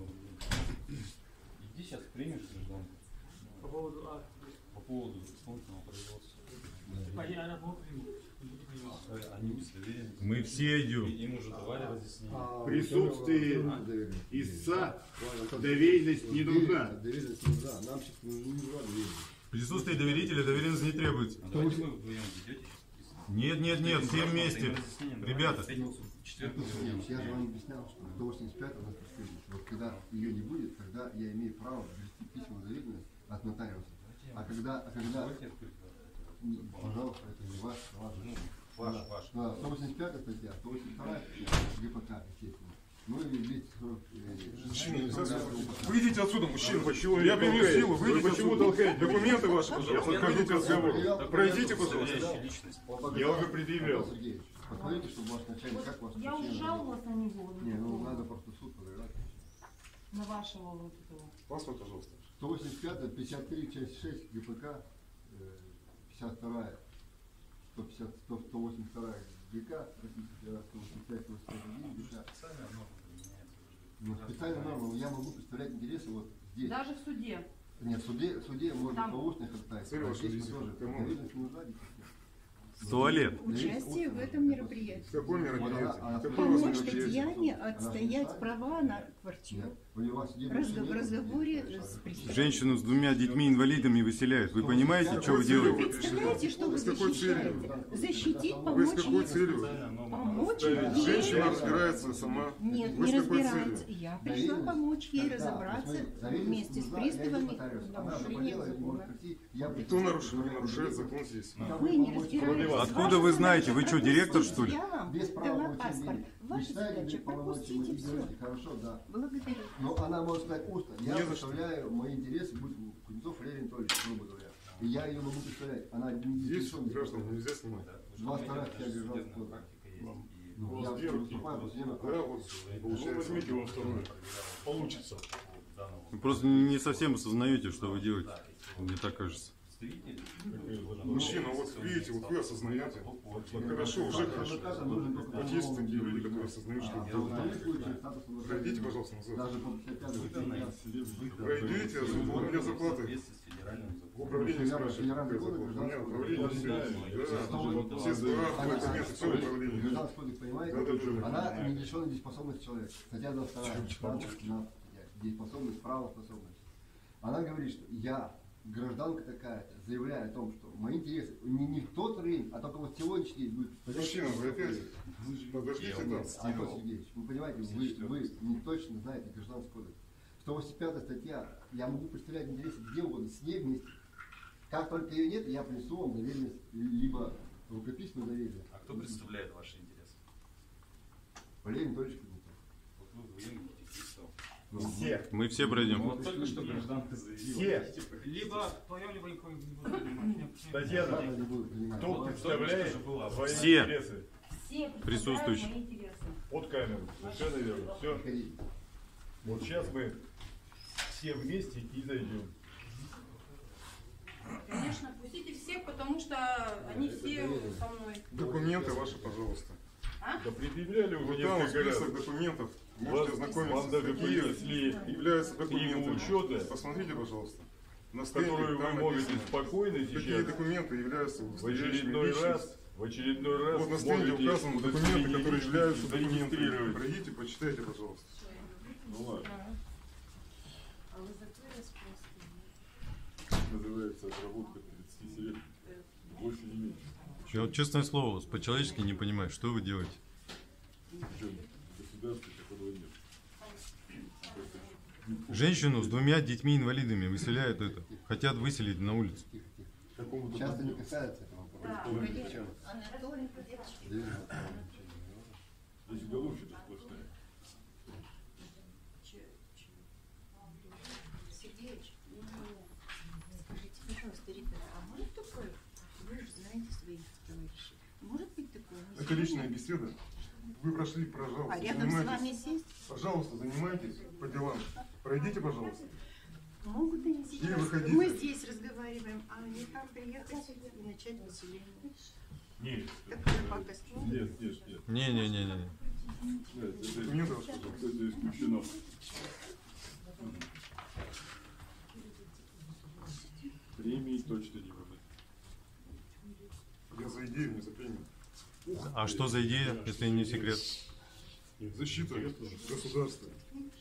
Иди сейчас примешь гражданку. По поводу... А, По поводу исполнительного производства. я работаю. Они удостоверены. Мы все идем. Им уже давали разъяснение. Присутствие истца доверенность не нужна. Доверенность не нужна. Нам сейчас не нужна доверенность. Присутствие доверителя доверенность не требуется. А давайте вы вдвоем ведете. Нет, нет, нет, все вместе. Ребята. Четвертый Я же вам объяснял, что до восемьдесят пятого у нас происходит. Вот когда ее не будет, тогда я имею право ввести письменную доверенность от нотариуса. А когда, а когда, не, пожалуйста, это не ваш, ваш. Ваш, Да. ваш. Да, сто восемьдесят пятая статья, сто восемьдесят вторая ГПК, естественно. Ну и двести сорок... Мужчина, нельзя снимать. Выйдите отсюда, мужчина. Я пример силу, выйдите отсюда. Документы ваши, пожалуйста. Отходите от разговора. Пройдите, пожалуйста. личность. Я уже предъявлял. Антон Сергеевич, посмотрите, чтобы ваш начальник, как ваш Я уже начальник жаловалась на него. Не, ну надо просто в суд подавать. На вашего вот этого. Паспорт, пожалуйста. сто восемьдесят пятая, пятьдесят три, часть шесть ГПК, э, пятьдесят вторая, сто пятьдесят, сто, сто восемьдесят вторая ГК, Российской Федерации, сто восемьдесят пять, сто восемьдесят один ГК. Ну, специальная норма, я могу представлять интересы вот здесь. Даже в суде. Нет, в суде, в суде можно Там. по устной ходатайству, Цель а ваша здесь мы здесь, тоже. кому? Доверенность не нужна, действительно. Туалет. Участие в этом мероприятии. Какое мероприятие? Она- Какое у вас Помочь мероприятие? Татьяне отстоять права на квартиру. Нет, у него судебное Разго- В решение. разговоре с представителем. Женщину с двумя детьми-инвалидами выселяют. Вы понимаете, что вы делаете? Представляете, что вы Вы с какой защищаете? Защитить, Вы помочь с какой ей. целью? Помочь ей. Женщина разбирается сама. Нет, Вы не с какой разбирается. целью? Я пришла помочь ей разобраться вместе с приставами в нарушении закона. Кто нарушил, не нарушает закон здесь? Вы не разбираетесь. Откуда вы знаете? Вы что, директор, что ли? Я вам Без права дала получения паспорт. денег. Вы Ваша считаете, задача без полномочий пропустите вы все. делаете? Хорошо, да. Благодарю. Но она может сказать устно. Я Не за что. представляю мои интересы, будь Кузнецов Валерий Анатольевич, грубо говоря. И я ее могу представлять. Она не Здесь лишён граждан никакого. нельзя снимать. Два вторых я держал в Ну, я выступаю по судебному Да, вот, Ну, получается. возьмите его второй. Получится. Вы просто не совсем осознаете, что вы делаете. Мне так кажется. Мужчина, вот видите, вот вы осознаете. Вот хорошо, уже хорошо. Вот есть такие люди, которые осознают, что делают. Пройдите, пожалуйста, назад. Даже по пятьдесят пятому. Пройдите, у меня зарплаты. В управлении спрашивают, какая зарплата. У меня управление все. Да, все справки, документы, все в управлении. Гражданский кодекс, понимаете? Да, да, да. Она не лишена дееспособности человека. Статья двадцать вторая. Право на дееспособность, правоспособность. Она говорит, что я гражданка такая-то, заявляя о том, что мои интересы не, не в тот рынок, а только вот сегодняшний день будет... Мужчина, вы опять... Подождите там. Антон Сергеевич, вы понимаете, вы, вы не точно знаете гражданский кодекс. сто восемьдесят пятая статья, я могу представлять интересы где угодно, с ней вместе. Как только ее нет, я принесу вам доверенность, либо рукописную доверие. А кто представляет ваши интересы? Валерий Анатольевич Кузнецов. Вот вы военный пристав. Все. Мы все пройдем. Вот только что гражданка заявила. Все. Либо твое, либо никого не буду принимать. Татьяна, кто представляет свои Все. интересы? Все Присутствующие. мои интересы. Под камеру. Совершенно верно. Все. Вот сейчас мы все вместе и зайдем. Конечно, пустите всех, потому что они все со мной. Документы ваши, пожалуйста. А? Да предъявляли уже Вот там несколько раз. список документов. Вас- Можете ознакомиться, вам даже какие принесли являются книгу документами. учета, Посмотрите, пожалуйста. На которую стенде вы там можете написано, спокойно какие сейчас документы являются в удостоверяющими очередной личность. раз, в очередной раз Вот на стенде можете указаны документы, удостоверение которые личности являются документами. зарегистрировать. Пройдите, почитайте, пожалуйста. Ну ладно. А вы закрыли спрос? Называется отработка тридцати лет. Больше не меньше. Я вот честное слово, по-человечески не понимаю, что вы делаете. Причем государство такого нет. Женщину с двумя детьми-инвалидами выселяют это. Хотят выселить на улицу. Часто не касается этого. Да, Причем? Анатолий, Здесь уголовщина сплошная. Сергеевич, скажите, пожалуйста, ребята, а может такое, вы же знаете своих товарищей, может быть такое? Не Это личная сегодня? беседа. Вы прошли, пожалуйста, А рядом с занимайтесь. вами сесть? Пожалуйста, занимайтесь по делам. Пройдите, пожалуйста. Могут они Или сейчас. выходите. Мы здесь разговариваем, а они там приехать и начать выселение. Нет, Такая пакость. нет, нет, нет. Не-не-не-не. Нет, это, Документы ваши, пожалуйста. это исключено. Премии точно не будет. Я за идею, не за премию. А что за идея, если не секрет? Защита государства.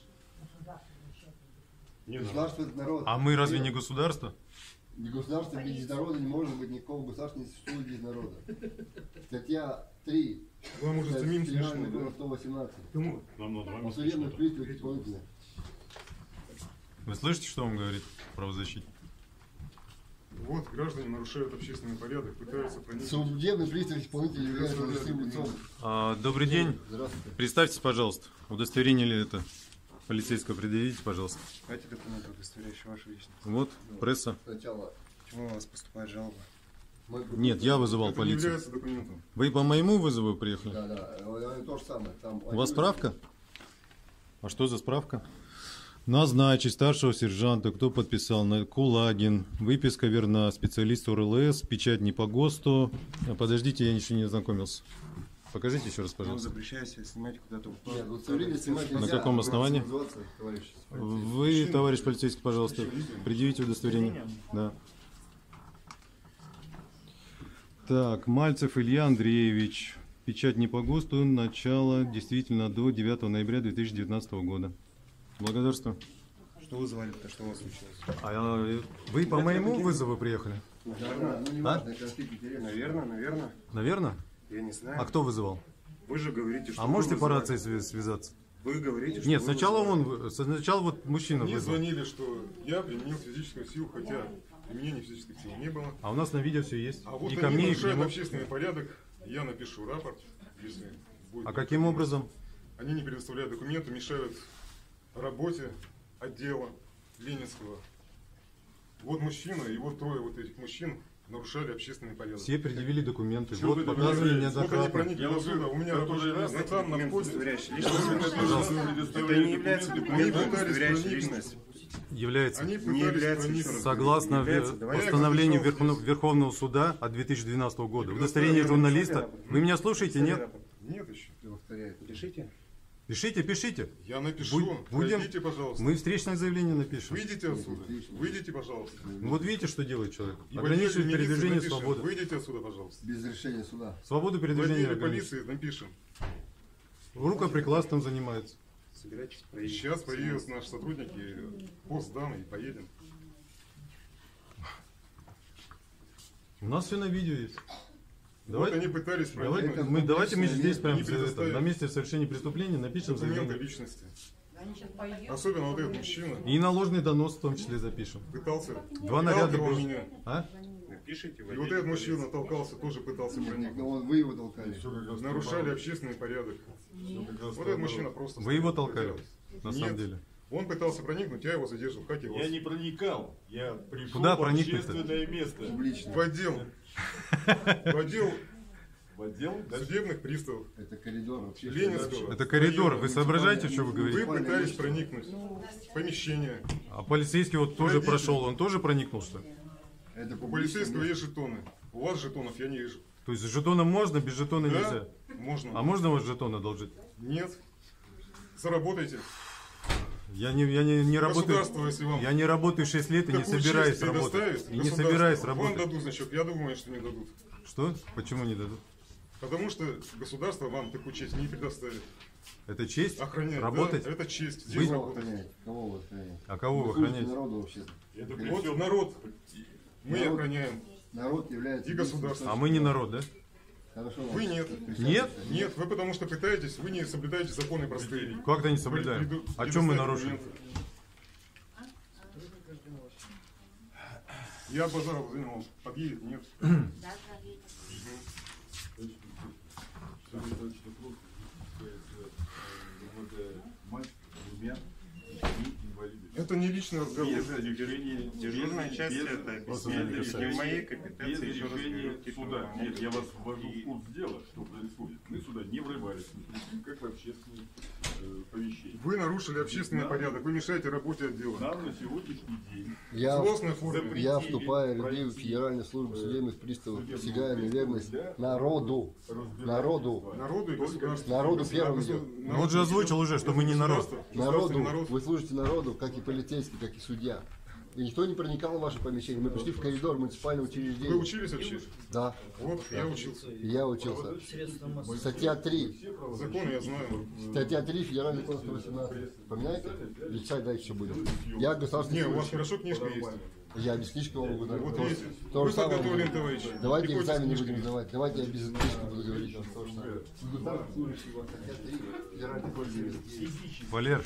Государство это народ. А мы разве не государство? Не государство без народа не может быть, никакого государства не существует без народа. Статья три. Вам уже самим Федерального смешно, закона да? сто восемнадцать. Кому? Нам надо О судебных приставах исполнителя. Вы слышите, что вам говорит правозащитник? Вот, граждане нарушают общественный порядок, пытаются проникнуть. Судебный пристав исполнителя является должностным лицом. А, добрый день. Здравствуйте. Представьтесь, пожалуйста. Удостоверение ли это полицейского предъявите, пожалуйста. Эти документы, удостоверяющие вашу личность. Вот, пресса. Сначала. Почему у вас поступает жалоба? Нет, я вызывал Это не полицию. является документом. Вы по моему вызову приехали? Да, да, э, то же самое. Там У вас справка? А что за справка? Назначить старшего сержанта, кто подписал, на- Кулагин, выписка верна, специалист УРЛС, печать не по ГОСТу. А, подождите, я еще не ознакомился. Покажите еще раз, Ну, пожалуйста. запрещаете снимать куда-то. Нет, удостоверение снимать На нельзя. каком основании? Называться, товарищ. Вы, товарищ полицейский, пожалуйста, предъявите удостоверение. Да. Так, Мальцев Илья Андреевич. Печать не по ГОСТу, начало действительно до девятого ноября две тысячи девятнадцатого года. Благодарствую. Что вызывали-то, что у вас случилось? А вы по моему вызову приехали? Наверное, Ну, не А? важно, конфликт интересов. наверное, наверное. Наверное? Я не знаю. А кто вызывал? Вы же говорите, что А вы можете по вызывали. рации свя- связаться? Вы говорите, что Нет, вы сначала вызывали. он, вы- сначала вот мужчина Мне вызвал. звонили, что я применил физическую силу, хотя применения физической силы не было. А у нас на видео все есть. А вот И они ко мне, и к нарушают нему. общественный порядок, я напишу рапорт, если будет. А каким образом? Они не предоставляют документы, мешают работе отдела Ленинского. Вот мужчина и вот трое вот этих мужчин нарушали общественный порядок. Все предъявили документы. Чего Вот вы показывали добавляете? неоднократно. Вот они проникли Я до уже суда, у меня который рабочий раз место там на документ, входе. удостоверяющий Они личность. пытались Это не является Они документом, пытались удостоверяющий проникнуть. личность. Является. Они Не пытались является, проникнуть. еще раз Согласно Не является. ве- Давайте постановлению я написал Верховного, здесь. Верховного суда от две тысячи двенадцатого года. И Удостоверение предоставили журналиста. рапорт. Вы меня слушаете, нет? Нет еще. Повторяю. Пишите. Пишите, пишите. Я напишу. Будь- будем- Пройдите, пожалуйста. Мы встречное заявление напишем. Выйдите отсюда. Выйдите, пожалуйста. Ну вот видите, что делает человек. И в Ограничивает отделе милиции передвижение напишем. свободы. Выйдите отсюда, пожалуйста. Без решения суда. Свободу В передвижения отделе ограничивает. полиции напишем. Рукоприкладством занимается. Собирайтесь И проедем. сейчас поедут наши сотрудники, пост сдан и поедем. У нас все на видео есть. Вот Давайте, они пытались давайте, проникнуть. мы, давайте мы Личное здесь прям не это, предоставили. на месте совершения преступления напишем Документы заявление. личности. Особенно вот этот мужчина. И на ложный донос в том числе запишем. Пытался. Два наряда Толкал было. меня. А? Напишите, И вот этот мужчина толкался, тоже пытался проникнуть. Но он, вы его толкали. Нарушали общественный порядок. Вот этот мужчина просто... Вы его толкали, на Нет. самом деле. Он пытался проникнуть, я его задержал. Как его? Я не проникал. Я пришел Куда в проникнуть-то? общественное место. В отдел. В отдел В отдел? судебных приставов. Это коридор вообще. Ленинского. Это коридор. Вы соображаете, что вы Вы говорите? пытались проникнуть в помещение. А полицейский вот тоже Пройдите. прошел, он тоже проникнул, что ли? Это У полицейского есть жетоны. У вас жетонов я не вижу. То есть с жетоном можно, без жетона Да? нельзя? Можно. А можно вас жетон одолжить? Нет. Заработайте. Я не, я не, не работаю. Государство, если вам Я не работаю шесть лет и не такую собираюсь честь работать. предоставит, И не государство, собираюсь вам работать. дадут значок. Я думаю, что не дадут. Что? Почему не дадут? Потому что государство вам такую честь не предоставит. Это честь? Охранять. Работать? Да, это честь. Вы- Здесь Кого вы работать. охраняете? Кого вы охраняете? А кого вы служите охраняете? народу вообще-то. Это Вот всё- народ. Мы Народ. охраняем. Народ является... И государство. А мы не народ, да? Хорошо. Вы нет. Нет? Нет, вы потому что пытаетесь, вы не соблюдаете законы простые. Как-то не соблюдаем. Преду- А чем мы предоставить нарушили? документы. Я базаров занял. Подъедет? Нет. Мать с двумя детьми инвалидами. Это не личный разговор. Без решения, Дежурная без- часть без- это просто объясняет. не Не в касается. моей Без компетенции еще раз решения говорю, типа, суда. могут Нет, я вас быть ввожу и- в курс дела, что происходит. Мы сюда не врывались, мы пришли как в общественное э, помещение. Вы нарушили общественный Да. порядок, вы мешаете работе отдела. Нам на сегодняшний день Я, Злостная форма. я вступаю в ряды Федеральной службы судебных приставов, присягаю на верность народу. Народу. Народу и государству. Народу первым Государ- идет. Ну вот же озвучил уже, что мы не народ. Государство- Народу. государственный народ. Вы служите народу, как и полицейский, как и судья. И никто не проникал в ваше помещение. Мы пришли в коридор муниципального учреждения. Вы учились вообще? Да. Вот, я учился. И я учился. Статья три. Закон я знаю. Статья три, Федеральный кодекс сто восемнадцать. Поминаете? Или читать дальше еще будем. Я государственный Не, у вас служащий. хорошо книжка есть. Я без книжки вам могу дать. Вот То- есть. то Вы же самое подготовлен, буду. товарищ. Давайте Приходите с экзамен не книжкой. будем сдавать. Давайте я без книжки буду говорить. То же самое. Государственный служащий, у вас статья три, Федеральный кодекс девяносто. Валер,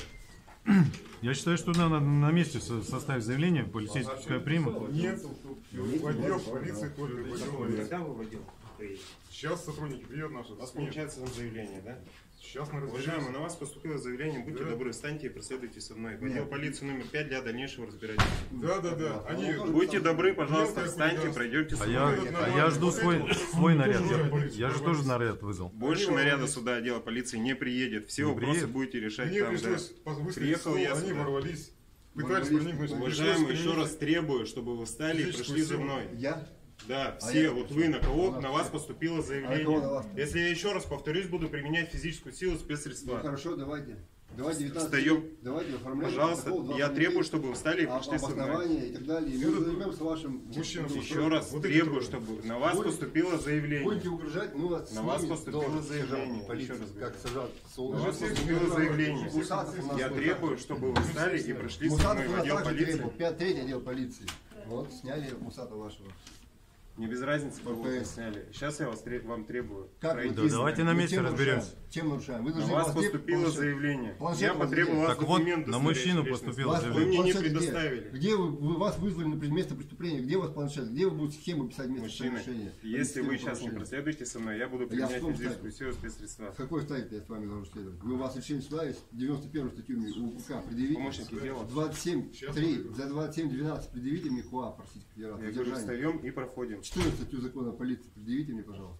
я считаю, что надо на месте со- составить заявление, полицейский пускай примут. Нет. В отдел полиции тоже. в отдел. Когда вы в отдел приедете? Сейчас сотрудники приедут наши. У вас получается там заявление, да? Сейчас мы Уважаемый, разберемся. на вас поступило заявление, будьте Да. добры, встаньте и проследуйте со мной. В отдел полиции номер пять для дальнейшего разбирательства. Да, да, да. Они... Будьте добры, пожалуйста, Мелкое встаньте, хулиганство. пройдете со А мной. я, а я жду свой, свой наряд. Я, я же тоже наряд вызвал. Больше наряда суда отдела полиции не приедет. Все Не вопросы приедет? будете решать Мне там, да. пришлось выставить Приехал стол, я они сюда. ворвались. Пытались Ворвались. проникнуть. Уважаемый, Пришлось еще раз применить требую, чтобы вы встали и физическую пришли за силу. мной. Я? Да, А все, я- вот вы, на кого, У нас на вас все. поступило А на кого на заявление. вас? Если я еще раз повторюсь, буду применять физическую силу, Ну спецсредства. хорошо, давайте. Давайте девятнадцать. Встаем. Давайте оформляем. Пожалуйста, протокол, два я фамилии, требую, чтобы вы встали и об- пришли со мной. обоснование и так далее. И мы займемся вашим... Мужчина, Еще раз Вот эти требую, трое. чтобы на вас Будете- поступило заявление. Будете угрожать, мы вас На вас снимем поступило должность заявление, сержанта полиции, еще раз говорю. как сержант. На вас поступило заявление. Мусатов у нас Я был. требую, чтобы вы встали и пришли со Мусатов мной у в нас отдел также полиции. требовал. Пять третий отдел полиции. Вот, сняли Мусата вашего. Не без разницы, кого вы ППС. сняли. Сейчас я вас тре- вам требую. Как пройти. Да давайте на Мы месте чем разберемся. нарушаем? Чем нарушаем? Вы На должны вас вас где- поступило планшет- заявление. планшет Я у вас потребовал где? вас Так вот, документы. на удостоверяющие мужчину личность. поступило Вас- Вы мне не планшет где? предоставили. Где вы, вы вас вызвали на место преступления? Где у вас планшет? Где вы будете схему писать место Мужчина, совершения? если вы сейчас не Нарушение. проследуете со мной, я буду Я применять в том физическую стадии. силу спецсредства. В какой стадии я с вами должен следовать? Вы у вас решение суда есть девяносто первую статью мне УК предъявите. Помощники дела. двадцать семь три за двадцать семь двенадцать предъявите мне КУА, простите, Федерации. Я говорю, встаем и проходим. четвёртую статью закона о полиции предъявите мне, пожалуйста.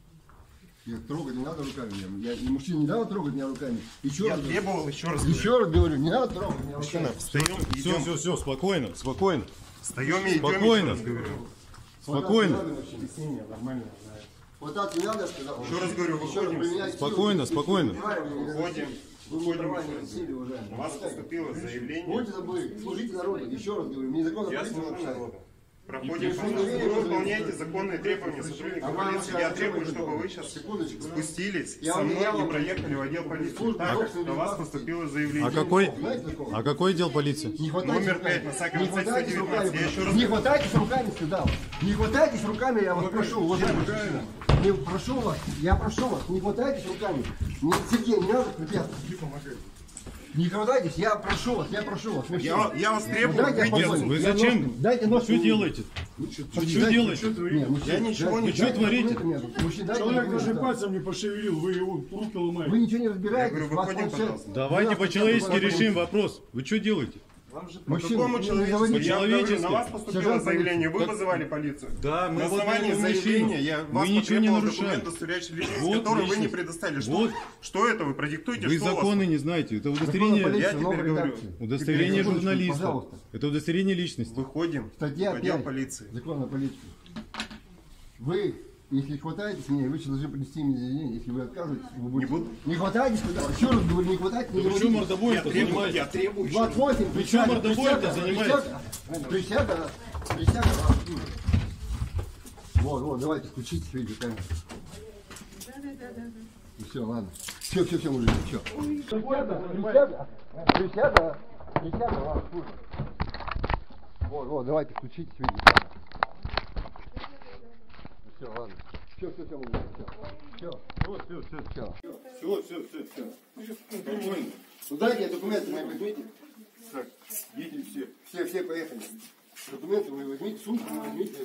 Я трогать не надо руками. Я, я, мужчина, не надо трогать меня руками. Еще Я раз, говорю. требовал еще раз. Еще раз говорю, не надо трогать меня Мужчина, руками. встаем и Все, идем. все, все, спокойно, спокойно. Встаем и идем. Спокойно, еще раз говорю. спокойно. Объяснение нормально. Вот так не надо, я сказал. Еще раз говорю, Еще раз выходим. применяйте Спокойно, силу. спокойно. Выходим. Вы мне права не носили, У уважаемые. вас поступило заявление. Будьте добры, служите народу. Еще раз говорю, мне закон о Я полиции служу нарушает. народу. Проходим, пожалуйста. Вы выполняете законные требования сотрудников полиции. Я требую, чтобы вы сейчас спустились со мной и проехали в отдел полиции. Так как до вас поступило заявление. А какой, а какой отдел полиции? Номер пять, на Сакарова сто девятнадцать. Я еще раз... Не хватайтесь руками, сказал. Не хватайтесь руками, я вас прошу, уважаемый мужчина. Не прошу вас, я прошу вас, не хватайтесь руками. Не, Сергей, не надо препятствовать. Не хватайтесь, я прошу вас, я прошу вас. Я, я вас требую. Дайте Нет, вы зачем? ножку, дайте ножку. Что делаете? Что делаете? Нет, мужчина, Я ничего не Вы что творите? Человек даже пальцем не пошевелил, вы его руки ломаете. Вы ничего не Я разбираетесь. говорю, вас выходим, планшет- пожалуйста. Давайте по-человечески решим вопрос. Вы что делаете? По Мужчина, какому не человечеству? заводите. Я говорю, По-человечески. на вас поступило Сержант заявление, вы полиции. вызывали полицию. Да, мы На вот основании этого заявления мужчину. я Мы вас ничего не потребовал нарушаем. документ, удостоверяющий личность, Вот который вы не личность. предоставили. Что, Вот. что это вы? Продиктуйте, Вы что у вас. законы не знаете. Это Закон о удостоверение, полиции, Я теперь новая говорю. редакция. удостоверение Теперь, журналиста. пожалуйста. Это удостоверение личности. Выходим Статья в отдел пять. полиции. Закон о полиции. Вы, если хватаетесь меня, вы должны принести мне извинения. Если вы отказываетесь, вы будете... Не буду. Не хватайтесь, сказал. Еще раз говорю, не хватайтесь. Не Вы что говорите. мордобоем-то Я занимаетесь? требую. двадцать восемь, Вы что присяга, мордобоем-то присяга, занимаетесь? Присяга, присяга, присяга. Вот, вот, давайте, включите видео камеру. Ну все, ладно. Все, все, все, мужики, все. Присяга, присяга, присяга, присяга, ладно, слушай. Вот, вот, давайте, включите видео камеру. Все, ладно. Все, все, все, мужики, все. Все, все, все, все. Все, все, все, все. Спокойно. Ну дайте документы мои возьмите. Так, едем все. Все, все, поехали. Документы вы возьмите, сумку вы возьмите.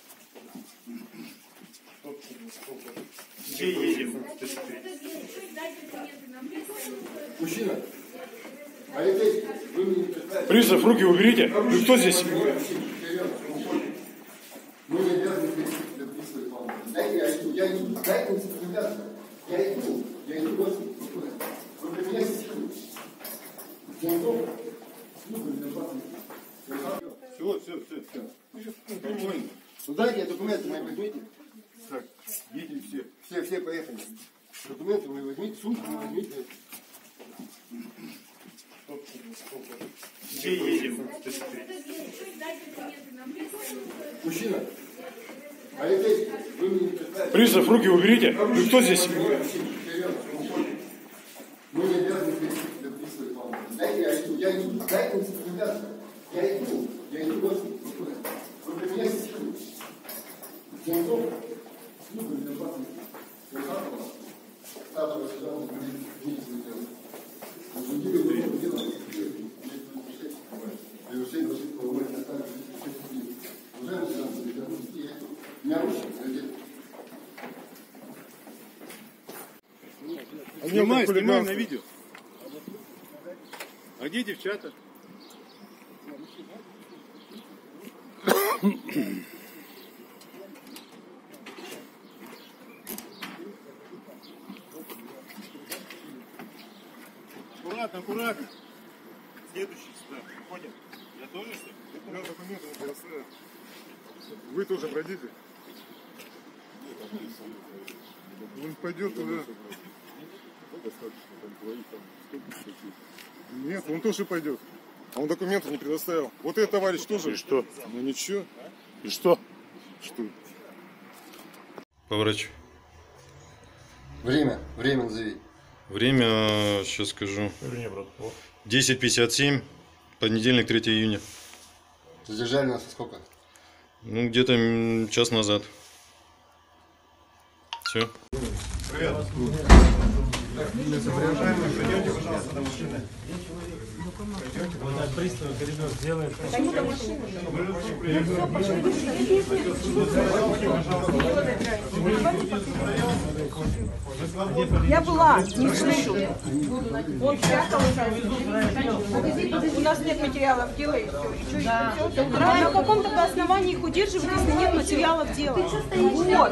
Все едем. Мужчина, а это вы мне не представляете. Пристав, руки уберите. Вы кто здесь? Мы не обязаны записывать вам. Дайте, я иду, я иду, дайте мне сертификацию. Я иду, я иду, вот, вы при меня сидите. Я иду. Все, все, все, все. Спокойно. Ну дайте документы мои возьмите. Так, едем все. Все, все, поехали. Документы вы возьмите, сумку вы возьмите. Все едем. Мужчина, а это вы мне не представляете. Пристав, руки уберите. Вы кто здесь? Мы не обязаны записывать вам. Дайте, я иду, я иду, дайте мне сертификацию. Я иду, я иду, вот, вы при меня сидите. Я иду. Служба безопасности. Старшего сержанта полиции. Снимай, снимай на видео. А где девчата? Аккуратно, аккуратно. Следующий сюда. Выходим. Я тоже, что ли? Я документы не предоставляю. Вы тоже пройдите. Он пойдет туда. Нет, он тоже пойдет. А он документы не предоставил. Вот этот товарищ тоже. И что? Ну ничего. И что? Что? Поворачивай. Время, время назови. Время, сейчас скажу. десять пятьдесят семь, понедельник, третьего июня. Задержали нас сколько? Ну, где-то м, час назад. Все. Я была, не слышу. Он спрятал уже. У нас нет материалов дела и все. Да. Да, на каком-то основании их удерживать, если нет материалов дела. Вот.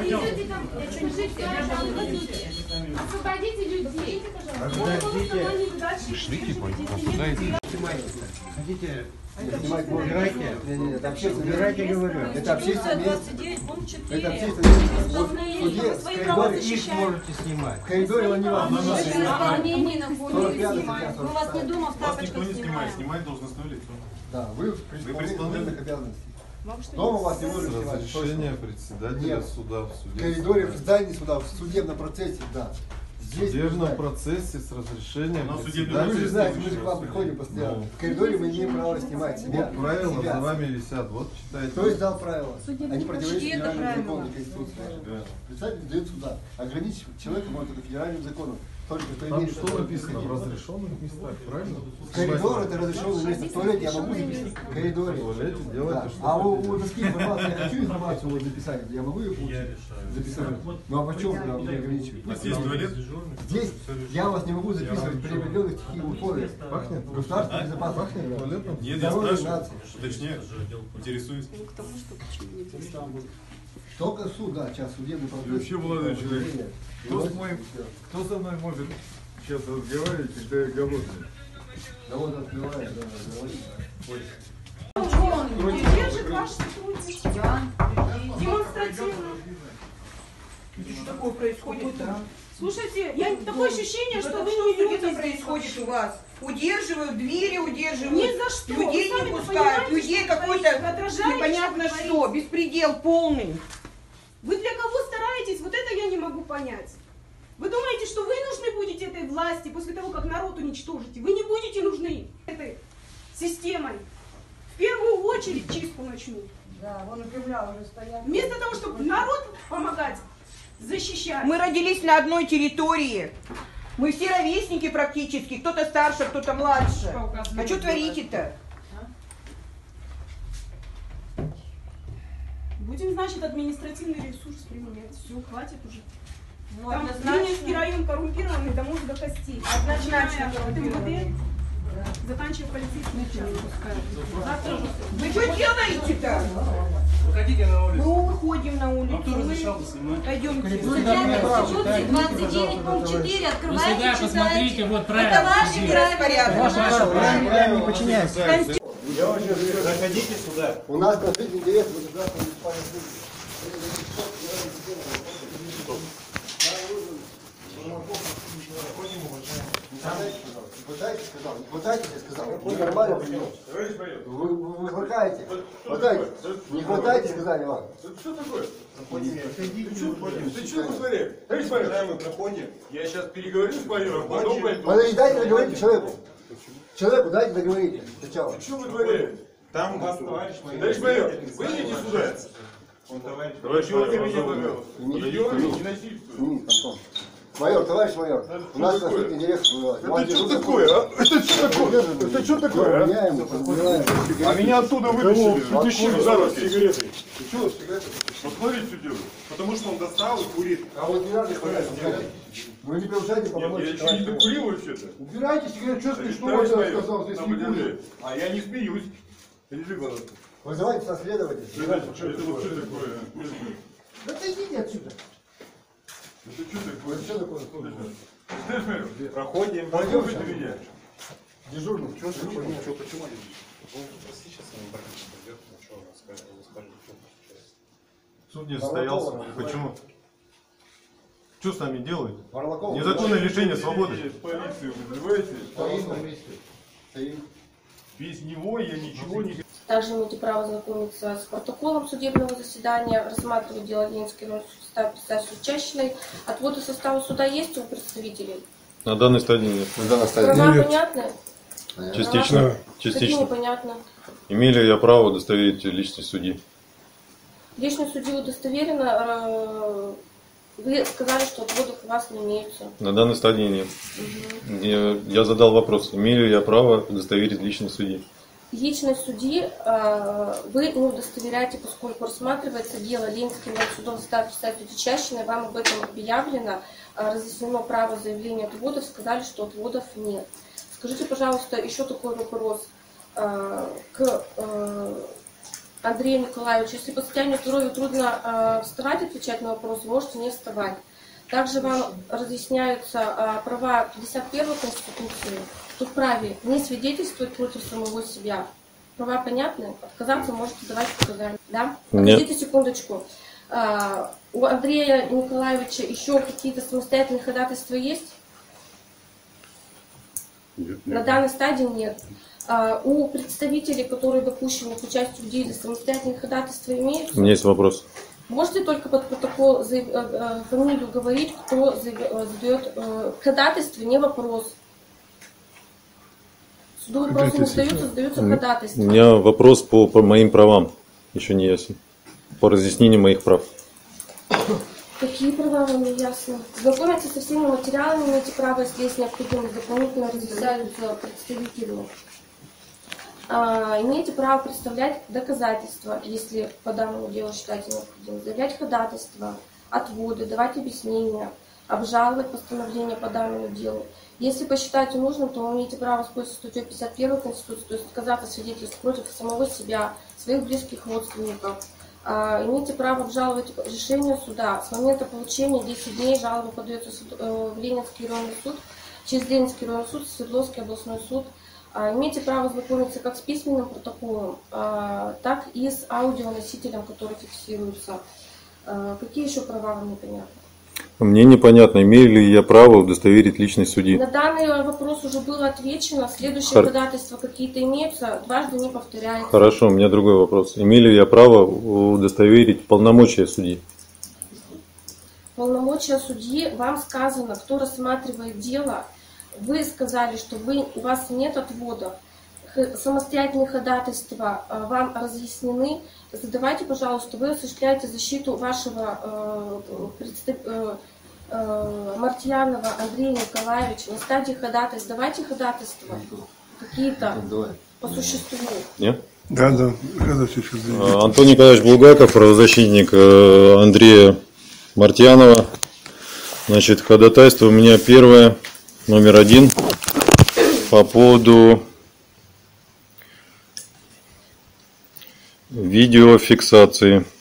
Освободите людей. Пришлите, куда идти? Хотите снимать, убирайте. Нет, нет, это общественное, убирайте, говорю. Это общественное место. Это общественное место. Вот в суде, в коридоре их можете снимать. В коридоре он не вас не может снимать. Мы вас не дома в Вас никто не снимает, снимать должностное лицо. Да, вы при исполнении обязанностей. Дома вас не можем снимать. Разрешение председателя суда в суде. В коридоре, в здании суда, в судебном процессе, да. В судебном процессе с разрешением Вы же знаете, мы же к вам приходим постоянно. Ну. В коридоре мы не имеем права снимать себя. Вот правила себя. за вами висят, вот читайте. Кто издал правила? Судебный Они противоречат процесс, это федеральному правило. закону и Конституции. Представитель дает суда. Ограничить человека может это федеральным законом. Только кто Там имеет что право написано? В приходить. разрешенных местах, правильно? Коридор это разрешенное место. В туалете я могу записать. В коридоре. В туалете делайте, Да. что А у, хотите. у доски информации, я хочу информацию вот записать, я могу ее получить? Записать. Ну а почему вы меня ограничиваете? А здесь туалет? Здесь я вас не могу записывать при определенных таких условиях. Пахнет? Государственная безопасность. Пахнет туалетом? Нет, я Здоровье спрашиваю, нации. уточняю, интересуюсь. К тому, что почему нельзя. Только суд, да, сейчас судебный процесс. И вообще, молодой человек, кто, Вот с мой, всё. кто со мной может сейчас разговаривать, когда я голодный? Да вот открывает, да, разговаривает. Он держит ваш сотрудник. Демонстративно. Что такое происходит-то? Слушайте, я такое ощущение, что вы не Что любите. происходит у вас? Удерживают двери, удерживают. Ни за что. Людей Вы не сами-то пускают. понимаете, Людей что какой-то творится? Вы отражаете, непонятно что что. творится? Беспредел полный. Вы для кого стараетесь? Вот это я не могу понять. Вы думаете, что вы нужны будете этой власти после того, как народ уничтожите? Вы не будете нужны этой системой. В первую очередь чистку начнут. Да, вон у Кремля уже стоят. Вместо того, чтобы народ помогать, защищать. Мы родились на одной территории. Мы все ровесники практически. Кто-то старше, кто-то младше. А что творите-то? Будем, значит, административный ресурс применять. Все, хватит уже. Ну, Там однозначно. Ленинский район коррумпированный до мозга костей. Однозначно Начиная от МВД, заканчивая полицейским участком. Завтра же. Вы что делаете-то? Выходите на улицу. Мы выходим на улицу. А кто разрешал снимать? Пойдемте. двадцать девять пункт четыре, Вы сюда открывайте, посмотрите, читайте. вот правильно. Это ваши нераспорядки. Правильно не подчиняйся. Я вообще заходите сюда. У нас конфликт интересов государственного Не хватайте, сказал, не хватайте, я сказал. Вы нормально понимаете. Вы, вы, вы хватаете. Хватайте. Не хватайте, сказали вам. Что такое? Проходим. Ты что повторяешь? Товарищ майор, Мы проходим. я сейчас переговорю с майором, потом пойду. Подождите, дайте договорить человеку. Человеку дайте договорить сначала. Что вы творите? Там вас товарищ майор. Товарищ майор, выйдите сюда. Он товарищ. Товарищ майор, меня, Сними, пожалуйста. Идем, сними. не насильствуй. Сними, Антон. Майор, товарищ майор, у нас конфликт интересов бывает. Это что такое, а? Это что такое? Это что такое, а? Меняем, подбираем. А меня оттуда вытащили, вытащили за руку сигаретой. Ты что, сигареты? Вот смотрите, что делают. Потому что он достал и курит. А вот не надо хватать. Вы не превышайте Я, полномочия. я еще не докурил вообще-то. Убирайте сигарету, что смешного Товарищ я майор, сказал, здесь на не самом деле. будет. А я не смеюсь. Держи, пожалуйста. Вызывайте со следователя. Это это вот что такое? а? Да ты иди отсюда. Это что такое? Это что такое? Знаешь, майор, Проходим. Пойдем Послушайте сейчас. меня. Дежурный. Что ты Почему? хуйня? Что, почему? Вы спроси сейчас, он так пойдет, ну что, он скажет, он скажет, что сейчас. Суд не состоялся. Почему? Что с нами делают? Варлакова. Незаконное лишение свободы. Полицию вызывайте. Стоим на месте. Стоим. Без него я ничего не... Также имеете право ознакомиться с протоколом судебного заседания, рассматривать дело Ленинской районного суда представителя Чащиной. Отводы состава суда есть у представителей? На данной стадии нет. На данной стадии Права нет. понятны? Частично. Права? Частично. Какие непонятно? Имею ли я право удостоверить личность судьи? Личность судьи удостоверена. э, Вы сказали, что отводов у вас не имеются. На данной стадии нет. Я, я задал вопрос, имею ли я право удостоверить личность судьи? Личность судьи э, вы не удостоверяете, поскольку рассматривается дело Ленинским судом состава представителя Чащиной, вам об этом объявлено, э, разъяснено право заявления отводов, сказали, что отводов нет. Скажите, пожалуйста, еще такой вопрос э, к э, Андрею Николаевичу. Если по состоянию здоровья трудно э, вставать, отвечать на вопрос, можете не вставать. Также вам разъясняются э, права пятьдесят первой Конституции. Тут вправе не свидетельствовать против самого себя. Права понятны? Отказаться можете давать показания. Да? Нет. Подождите секундочку. А, у Андрея Николаевича еще какие-то самостоятельные ходатайства есть? Нет, На данной стадии нет. А, у представителей, которые допущены к участию в деле, самостоятельные ходатайства имеются? У меня есть вопрос. Можете только под протокол заяв... фамилию говорить, кто задает ходатайство, не вопрос. Судовые вопросы не задаются, задаются ходатайства. У меня вопрос по, по моим правам, еще не ясен. По разъяснению моих прав. Какие права вам не ясно? Знакомиться со всеми материалами, имеете право, если есть необходимость, дополнительно разъясняются представителю. А, имеете право представлять доказательства, если по данному делу считаете необходимым, заявлять ходатайства, отводы, давать объяснения, обжаловать постановление по данному делу. Если посчитаете нужным, то вы имеете право воспользоваться статьей пятьдесят первой Конституции, то есть отказаться свидетельств против самого себя, своих близких родственников. А, имеете право обжаловать решение суда. С момента получения десять дней жалоба подается суд, э, в Ленинский районный суд, через Ленинский районный суд, Свердловский областной суд. А, имеете право знакомиться как с письменным протоколом, а, так и с аудионосителем, который фиксируется. А, какие еще права вам непонятны? Мне непонятно, имею ли я право удостоверить личность судьи. На данный вопрос уже было отвечено. Следующие Хор... ходатайства какие-то имеются, дважды не повторяется. Хорошо, у меня другой вопрос. Имею ли я право удостоверить полномочия судьи? Полномочия судьи, вам сказано, кто рассматривает дело. Вы сказали, что вы, у вас нет отводов. Самостоятельные ходатайства вам разъяснены. Задавайте, пожалуйста, вы осуществляете защиту вашего э, представ... э, э, Мартьянова Андрея Николаевича на стадии ходатайств. Давайте ходатайства какие-то по существу. Нет? Да, да. Антон Николаевич Булгаков, правозащитник Андрея Мартьянова. Значит, ходатайство у меня первое, номер один, по поводу видеофиксации.